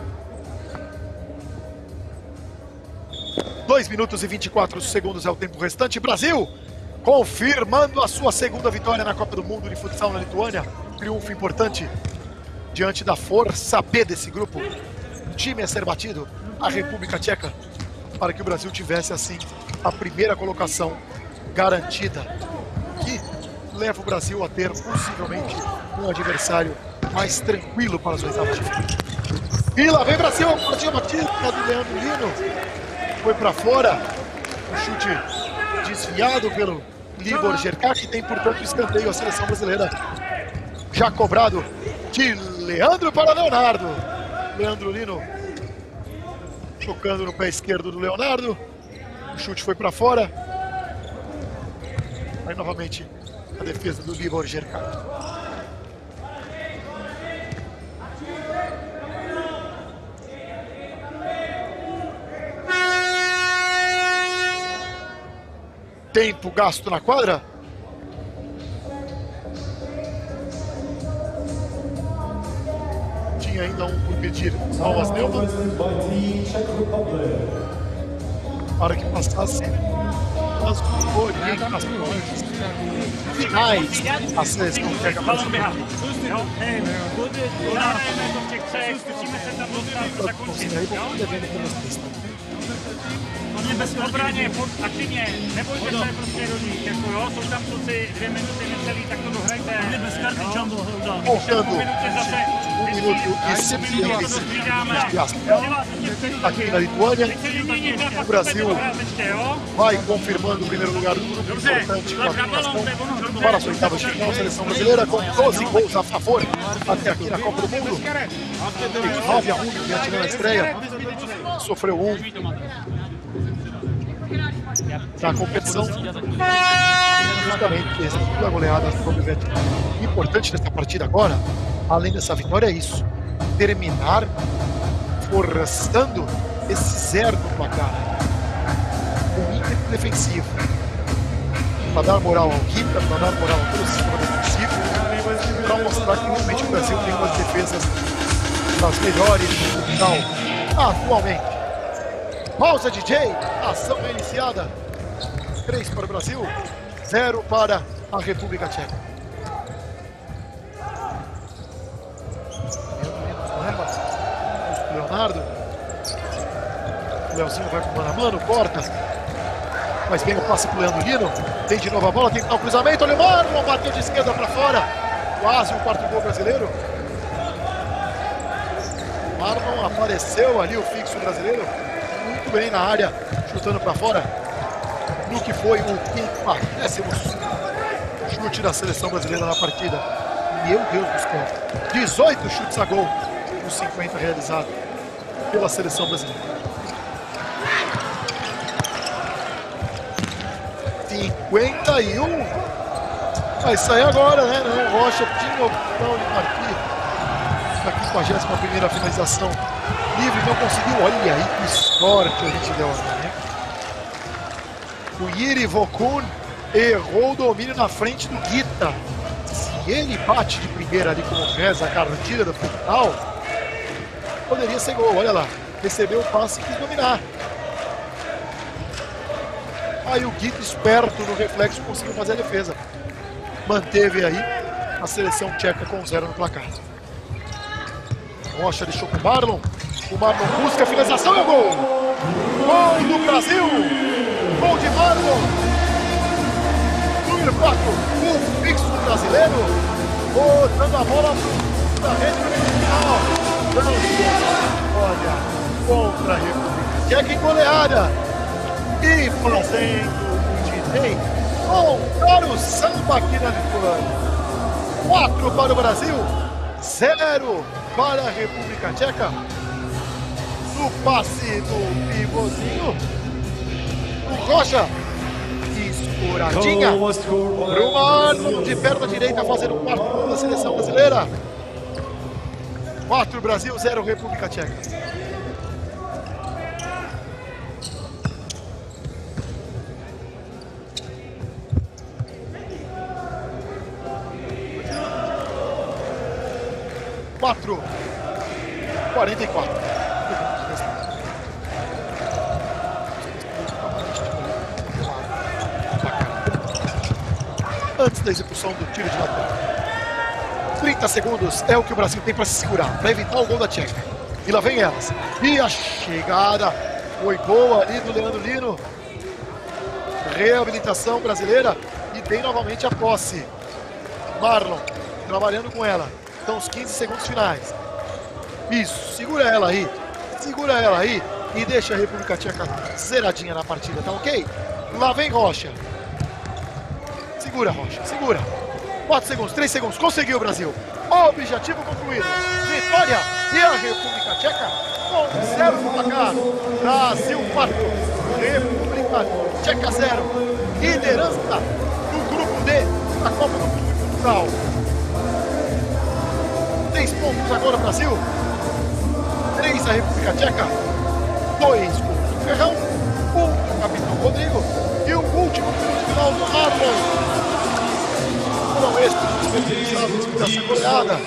Speaker 1: 2 minutos e 24 segundos é o tempo restante. Brasil confirmando a sua segunda vitória na Copa do Mundo de Futsal na Lituânia. Triunfo importante diante da força B desse grupo. O time a ser batido, a República Tcheca, para que o Brasil tivesse assim a primeira colocação garantida, que leva o Brasil a ter possivelmente um adversário mais tranquilo para as oitavas de final. E lá vem Brasil, a partida batida do Leandro Lino. Foi para fora, o chute desviado pelo Libor Jerka, que tem, portanto, escanteio a seleção brasileira. Já cobrado de Leandro para Leonardo. Leandro Lino tocando no pé esquerdo do Leonardo. O chute foi para fora. Aí novamente a defesa do Libor Jerka. Tempo gasto na quadra. Tinha ainda um por pedir Alvas Neumann para que passasse as orientações finais a seleção que acabou de
Speaker 4: Obraně, aktivně, nebojte se prostě do nich, jako jo, jsou tam kluci 2 minuty necelý, tak to dohrajte. Bez karty Jumbo Holda.
Speaker 1: Voltando, 1 minuto e 56 aqui na Lituânia. O Brasil vai confirmando o primeiro lugar do grupo, importante classificação para as oitavas de final. A seleção brasileira com 12 gols a favor até aqui na Copa do Mundo. 9-1 diante da estreia, sofreu 1 na competição, justamente executou a goleada sobre o Vietnã. O importante dessa partida agora, além dessa vitória, é isso: terminar forçando esse 0 no placar, com ímpeto defensivo, para dar moral ao Guita, para dar moral ao todo o sistema defensivo, para mostrar que realmente o Brasil tem umas defesas das melhores do futsal atualmente. Pausa, DJ, ação iniciada. 3 para o Brasil, 0 para a República Tcheca. Leonardo. O Leozinho vai com mano a mano, corta. Mas vem o passe para o Leandro Lino. Tem de novo a bola, tem que dar o cruzamento. Olha o Marlon, bateu de esquerda para fora. Quase o 4º gol brasileiro. Marlon apareceu ali, o fixo brasileiro. Muito bem na área, chutando para fora, no que foi o 50º chute da seleção brasileira na partida. Meu Deus do céu, 18 chutes a gol nos 50 realizados pela seleção brasileira. 51. Vai sair agora, né? Não, Rocha tinha opção de partir. Na 51ª finalização. Livre, não conseguiu. Olha aí que sorte a gente deu agora, né? O Yiri Vokun errou o domínio na frente do Guita. Se ele bate de primeira ali com o Reza, a cartilha do final, poderia ser gol. Olha lá. Recebeu o passe e quis dominar. Aí o Guita, esperto no reflexo, conseguiu fazer a defesa. Manteve aí a seleção tcheca com 0 no placar. Rocha deixou com o Marlon. O Marlon busca a finalização e o gol! Gol do Brasil! Gol de Marlon! Número 4, o fixo brasileiro. Botando a bola para a rede final. Olha, contra a República Tcheca em goleada. E fazendo o DJ montar o samba aqui na Lituânia. 4 para o Brasil, 0 para a República Tcheca. No passe do pivôzinho, o Rocha, escuradinha, pro Marlon de perna direita, fazendo o 4º gol da seleção brasileira. 4 Brasil, 0 República Tcheca. Quatro, 44. Antes da execução do tiro de lateral. 30 segundos é o que o Brasil tem para se segurar, para evitar o gol da Tcheca. E lá vem elas. E a chegada foi boa ali do Leandro Lino. Reabilitação brasileira e tem novamente a posse. Marlon trabalhando com ela. Então os 15 segundos finais. Isso, segura ela aí e deixa a República Tcheca zeradinha na partida, tá ok? Lá vem Rocha. Segura, Rocha, segura. 4 segundos, 3 segundos, conseguiu o Brasil. Objetivo concluído. Vitória e a República Tcheca com 0 no placar. Brasil 4, República Tcheca 0. Liderança do grupo D da Copa do Mundo de Futsal. 3 pontos agora o Brasil, 3 a República Tcheca, 2 do Ferrão, 1 do capitão Rodrigo e o último minuto final do Marlon. Foram estes dessa goleada.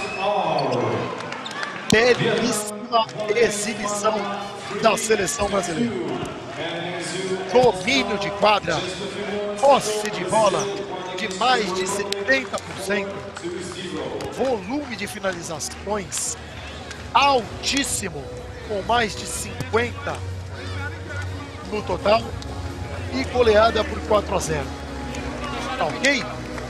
Speaker 1: Belíssima exibição da seleção brasileira. Domínio de quadra, posse de bola de mais de 70%. Volume de finalizações altíssimo, com mais de 50 no total e goleada por 4-0. Tá ok?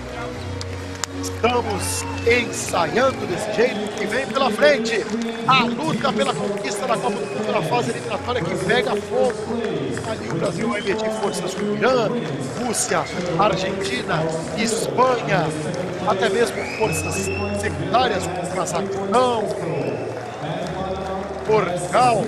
Speaker 1: Estamos ensaiando desse jeito que vem pela frente. A luta pela conquista da Copa do Mundo na fase eliminatória que pega fogo. Ali o Brasil vai medir forças com o Irã, Rússia, Argentina, Espanha, até mesmo forças secundárias como o Cazaquistão, Portugal.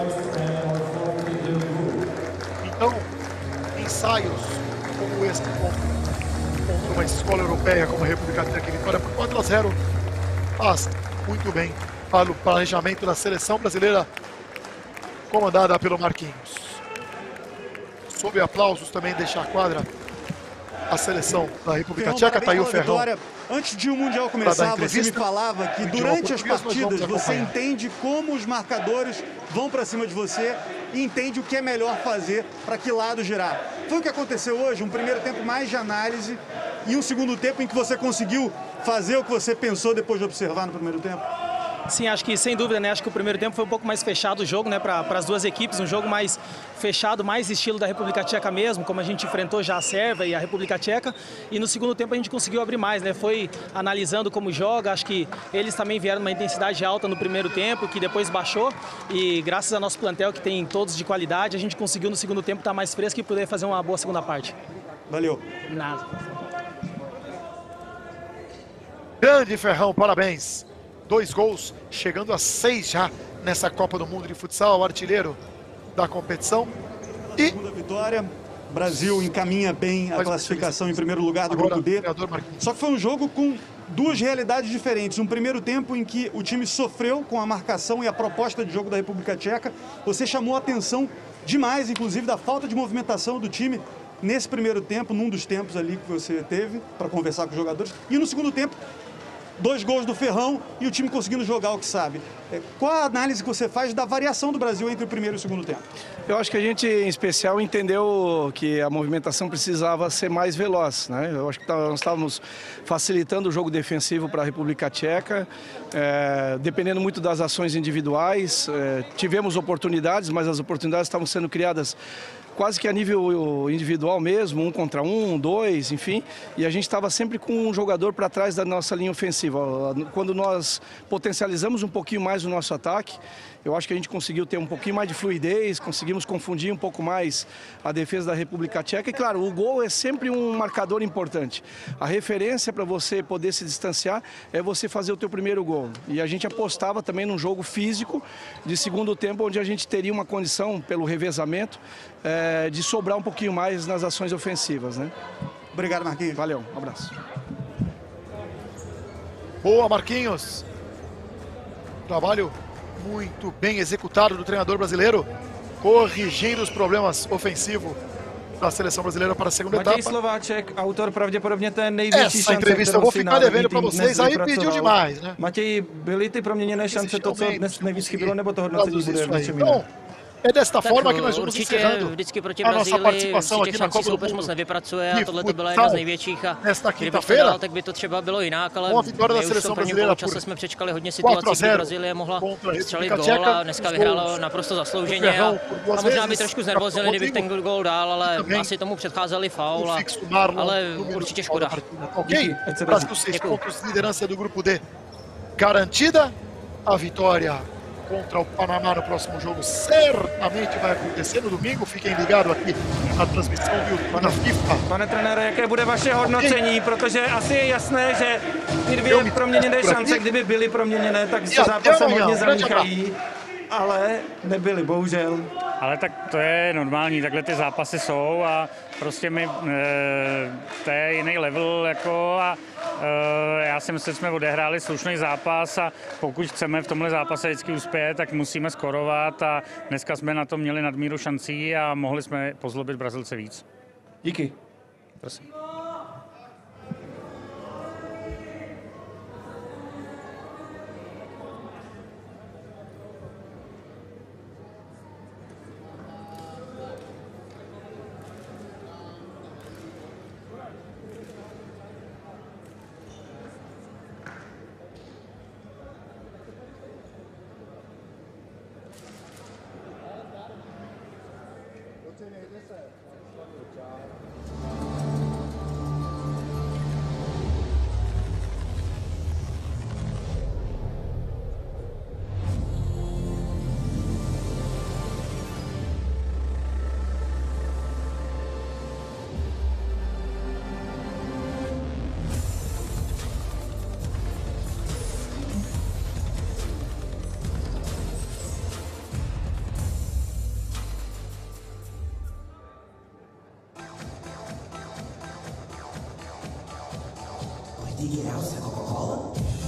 Speaker 1: Então, ensaios como este contra uma escola europeia como a República Tcheca, vitória por 4-0, faz muito bem para o planejamento da seleção brasileira comandada pelo Marquinhos. Sob aplausos também deixa a quadra a seleção da República Tcheca. Tá aí o Ferrão.
Speaker 6: Antes de o Mundial começar, você me falava que durante as partidas você entende como os marcadores vão para cima de você e entende o que é melhor fazer, para que lado girar. Foi o que aconteceu hoje, um primeiro tempo mais de análise e um segundo tempo em que você conseguiu fazer o que você pensou depois de observar no primeiro tempo?
Speaker 7: Sim, acho que sem dúvida, né? Acho que o primeiro tempo foi um pouco mais fechado o jogo, né? Para as duas equipes, um jogo mais fechado, mais estilo da República Tcheca mesmo, como a gente enfrentou já a Sérvia e a República Tcheca. E no segundo tempo a gente conseguiu abrir mais, né? Foi analisando como joga, acho que eles também vieram numa intensidade alta no primeiro tempo, que depois baixou. E graças ao nosso plantel, que tem todos de qualidade, a gente conseguiu no segundo tempo estar mais fresco e poder fazer uma boa segunda parte.
Speaker 6: Valeu.
Speaker 7: Nada.
Speaker 1: Grande Ferrão, parabéns. 2 gols, chegando a 6 já nessa Copa do Mundo de Futsal, o artilheiro da competição. E
Speaker 6: segunda vitória, O Brasil encaminha bem a classificação em primeiro lugar do grupo D. Só que foi um jogo com duas realidades diferentes. Um primeiro tempo em que o time sofreu com a marcação e a proposta de jogo da República Tcheca. Você chamou a atenção demais, inclusive, da falta de movimentação do time nesse primeiro tempo, num dos tempos ali que você teve para conversar com os jogadores. E no segundo tempo, 2 gols do Ferrão e o time conseguindo jogar o que sabe. Qual a análise que você faz da variação do Brasil entre o primeiro e o segundo tempo?
Speaker 5: Eu acho que a gente, em especial, entendeu que a movimentação precisava ser mais veloz, né? Eu acho que nós estávamos facilitando o jogo defensivo para a República Tcheca, dependendo muito das ações individuais. Tivemos oportunidades, mas as oportunidades estavam sendo criadas quase que a nível individual mesmo, 1 contra 1, 2, enfim, e a gente estava sempre com um jogador para trás da nossa linha ofensiva. Quando nós potencializamos um pouquinho mais o nosso ataque, eu acho que a gente conseguiu ter um pouquinho mais de fluidez, conseguimos confundir um pouco mais a defesa da República Tcheca. E claro, o gol é sempre um marcador importante. A referência para você poder se distanciar é você fazer o teu primeiro gol. E a gente apostava também num jogo físico de segundo tempo, onde a gente teria uma condição, pelo revezamento, de sobrar um pouquinho mais nas ações ofensivas, né?
Speaker 6: Obrigado, Marquinhos.
Speaker 5: Valeu, um abraço.
Speaker 1: Boa, Marquinhos. Trabalho muito bem executado do treinador brasileiro, corrigindo os problemas ofensivos da seleção brasileira para a segunda etapa.
Speaker 8: Matěj Slováček, autor pravděpodobně té největší
Speaker 1: Essa
Speaker 8: šance,
Speaker 1: entrevista eu vou ficar devendo para vocês,
Speaker 8: dnes
Speaker 1: aí
Speaker 8: vypracoval.
Speaker 1: pediu demais, né?
Speaker 8: Matěj, byly ty proměněné šance to, co dnes nejvíc chybělo, nebo to hodnocení bude v něčem
Speaker 1: Então,
Speaker 8: jiném?
Speaker 1: é desta
Speaker 9: Tak
Speaker 1: forma que nós vamos
Speaker 9: určitě
Speaker 1: encerrando
Speaker 9: vždycky proti
Speaker 1: a nossa
Speaker 9: Brazílii
Speaker 1: participação
Speaker 9: si těch
Speaker 1: aqui na
Speaker 9: šancí
Speaker 1: Copa do
Speaker 9: soupeř moc
Speaker 1: Mundo
Speaker 9: nevypracuje
Speaker 1: de
Speaker 9: a tohle to byla jedna z
Speaker 1: futsal
Speaker 9: největších a
Speaker 1: nesta
Speaker 9: kdyby to
Speaker 1: quinta-feira,
Speaker 9: dal, tak by to třeba bylo jinak, ale
Speaker 1: com a vitória da
Speaker 9: my už v
Speaker 1: seleção
Speaker 9: tom prvním
Speaker 1: brasileira
Speaker 9: poločase
Speaker 1: por
Speaker 9: jsme přečkali hodně situací, kdy
Speaker 1: 4-0
Speaker 9: Brazílie mohla
Speaker 1: contra a
Speaker 9: střelit
Speaker 1: República
Speaker 9: gól
Speaker 1: Tcheca,
Speaker 9: a dneska
Speaker 1: os
Speaker 9: vyhrála
Speaker 1: gols
Speaker 9: naprosto
Speaker 1: do
Speaker 9: zaslouženě a
Speaker 1: Ferrão por duas
Speaker 9: možná by
Speaker 1: vezes,
Speaker 9: trošku znervozili, kdyby ten gól dal, ale
Speaker 1: também
Speaker 9: asi tomu předcházeli faul,
Speaker 1: o fixo Marlon
Speaker 9: ale
Speaker 1: no
Speaker 9: určitě
Speaker 1: final da
Speaker 9: škoda.
Speaker 1: partida. Ok? Brasil 6 pontos, liderança do grupo D garantida. A vitória contra o Panamá no próximo jogo certamente vai acontecer no domingo. Fiquem ligados aqui na transmissão do YouTube da FIFA.
Speaker 8: Pane trenére, jaké bude vaše hodnocení? Protože asi je jasné, že ty dvě proměněné šance, kdyby byly proměněné, tak se zápasem hodně zamíchají, ale nebyly, bohužel.
Speaker 4: Ale tak to je normální, takhle ty zápasy jsou a prostě my, to je jiný level jako a já si myslím, že jsme odehráli slušný zápas a pokud chceme v tomhle zápase vždycky uspět, tak musíme skorovat a dneska jsme na to měli nadmíru šancí a mohli jsme pozlobit Brazilce víc.
Speaker 8: Díky.
Speaker 4: Prosím.
Speaker 10: Did you get out of Coca-Cola?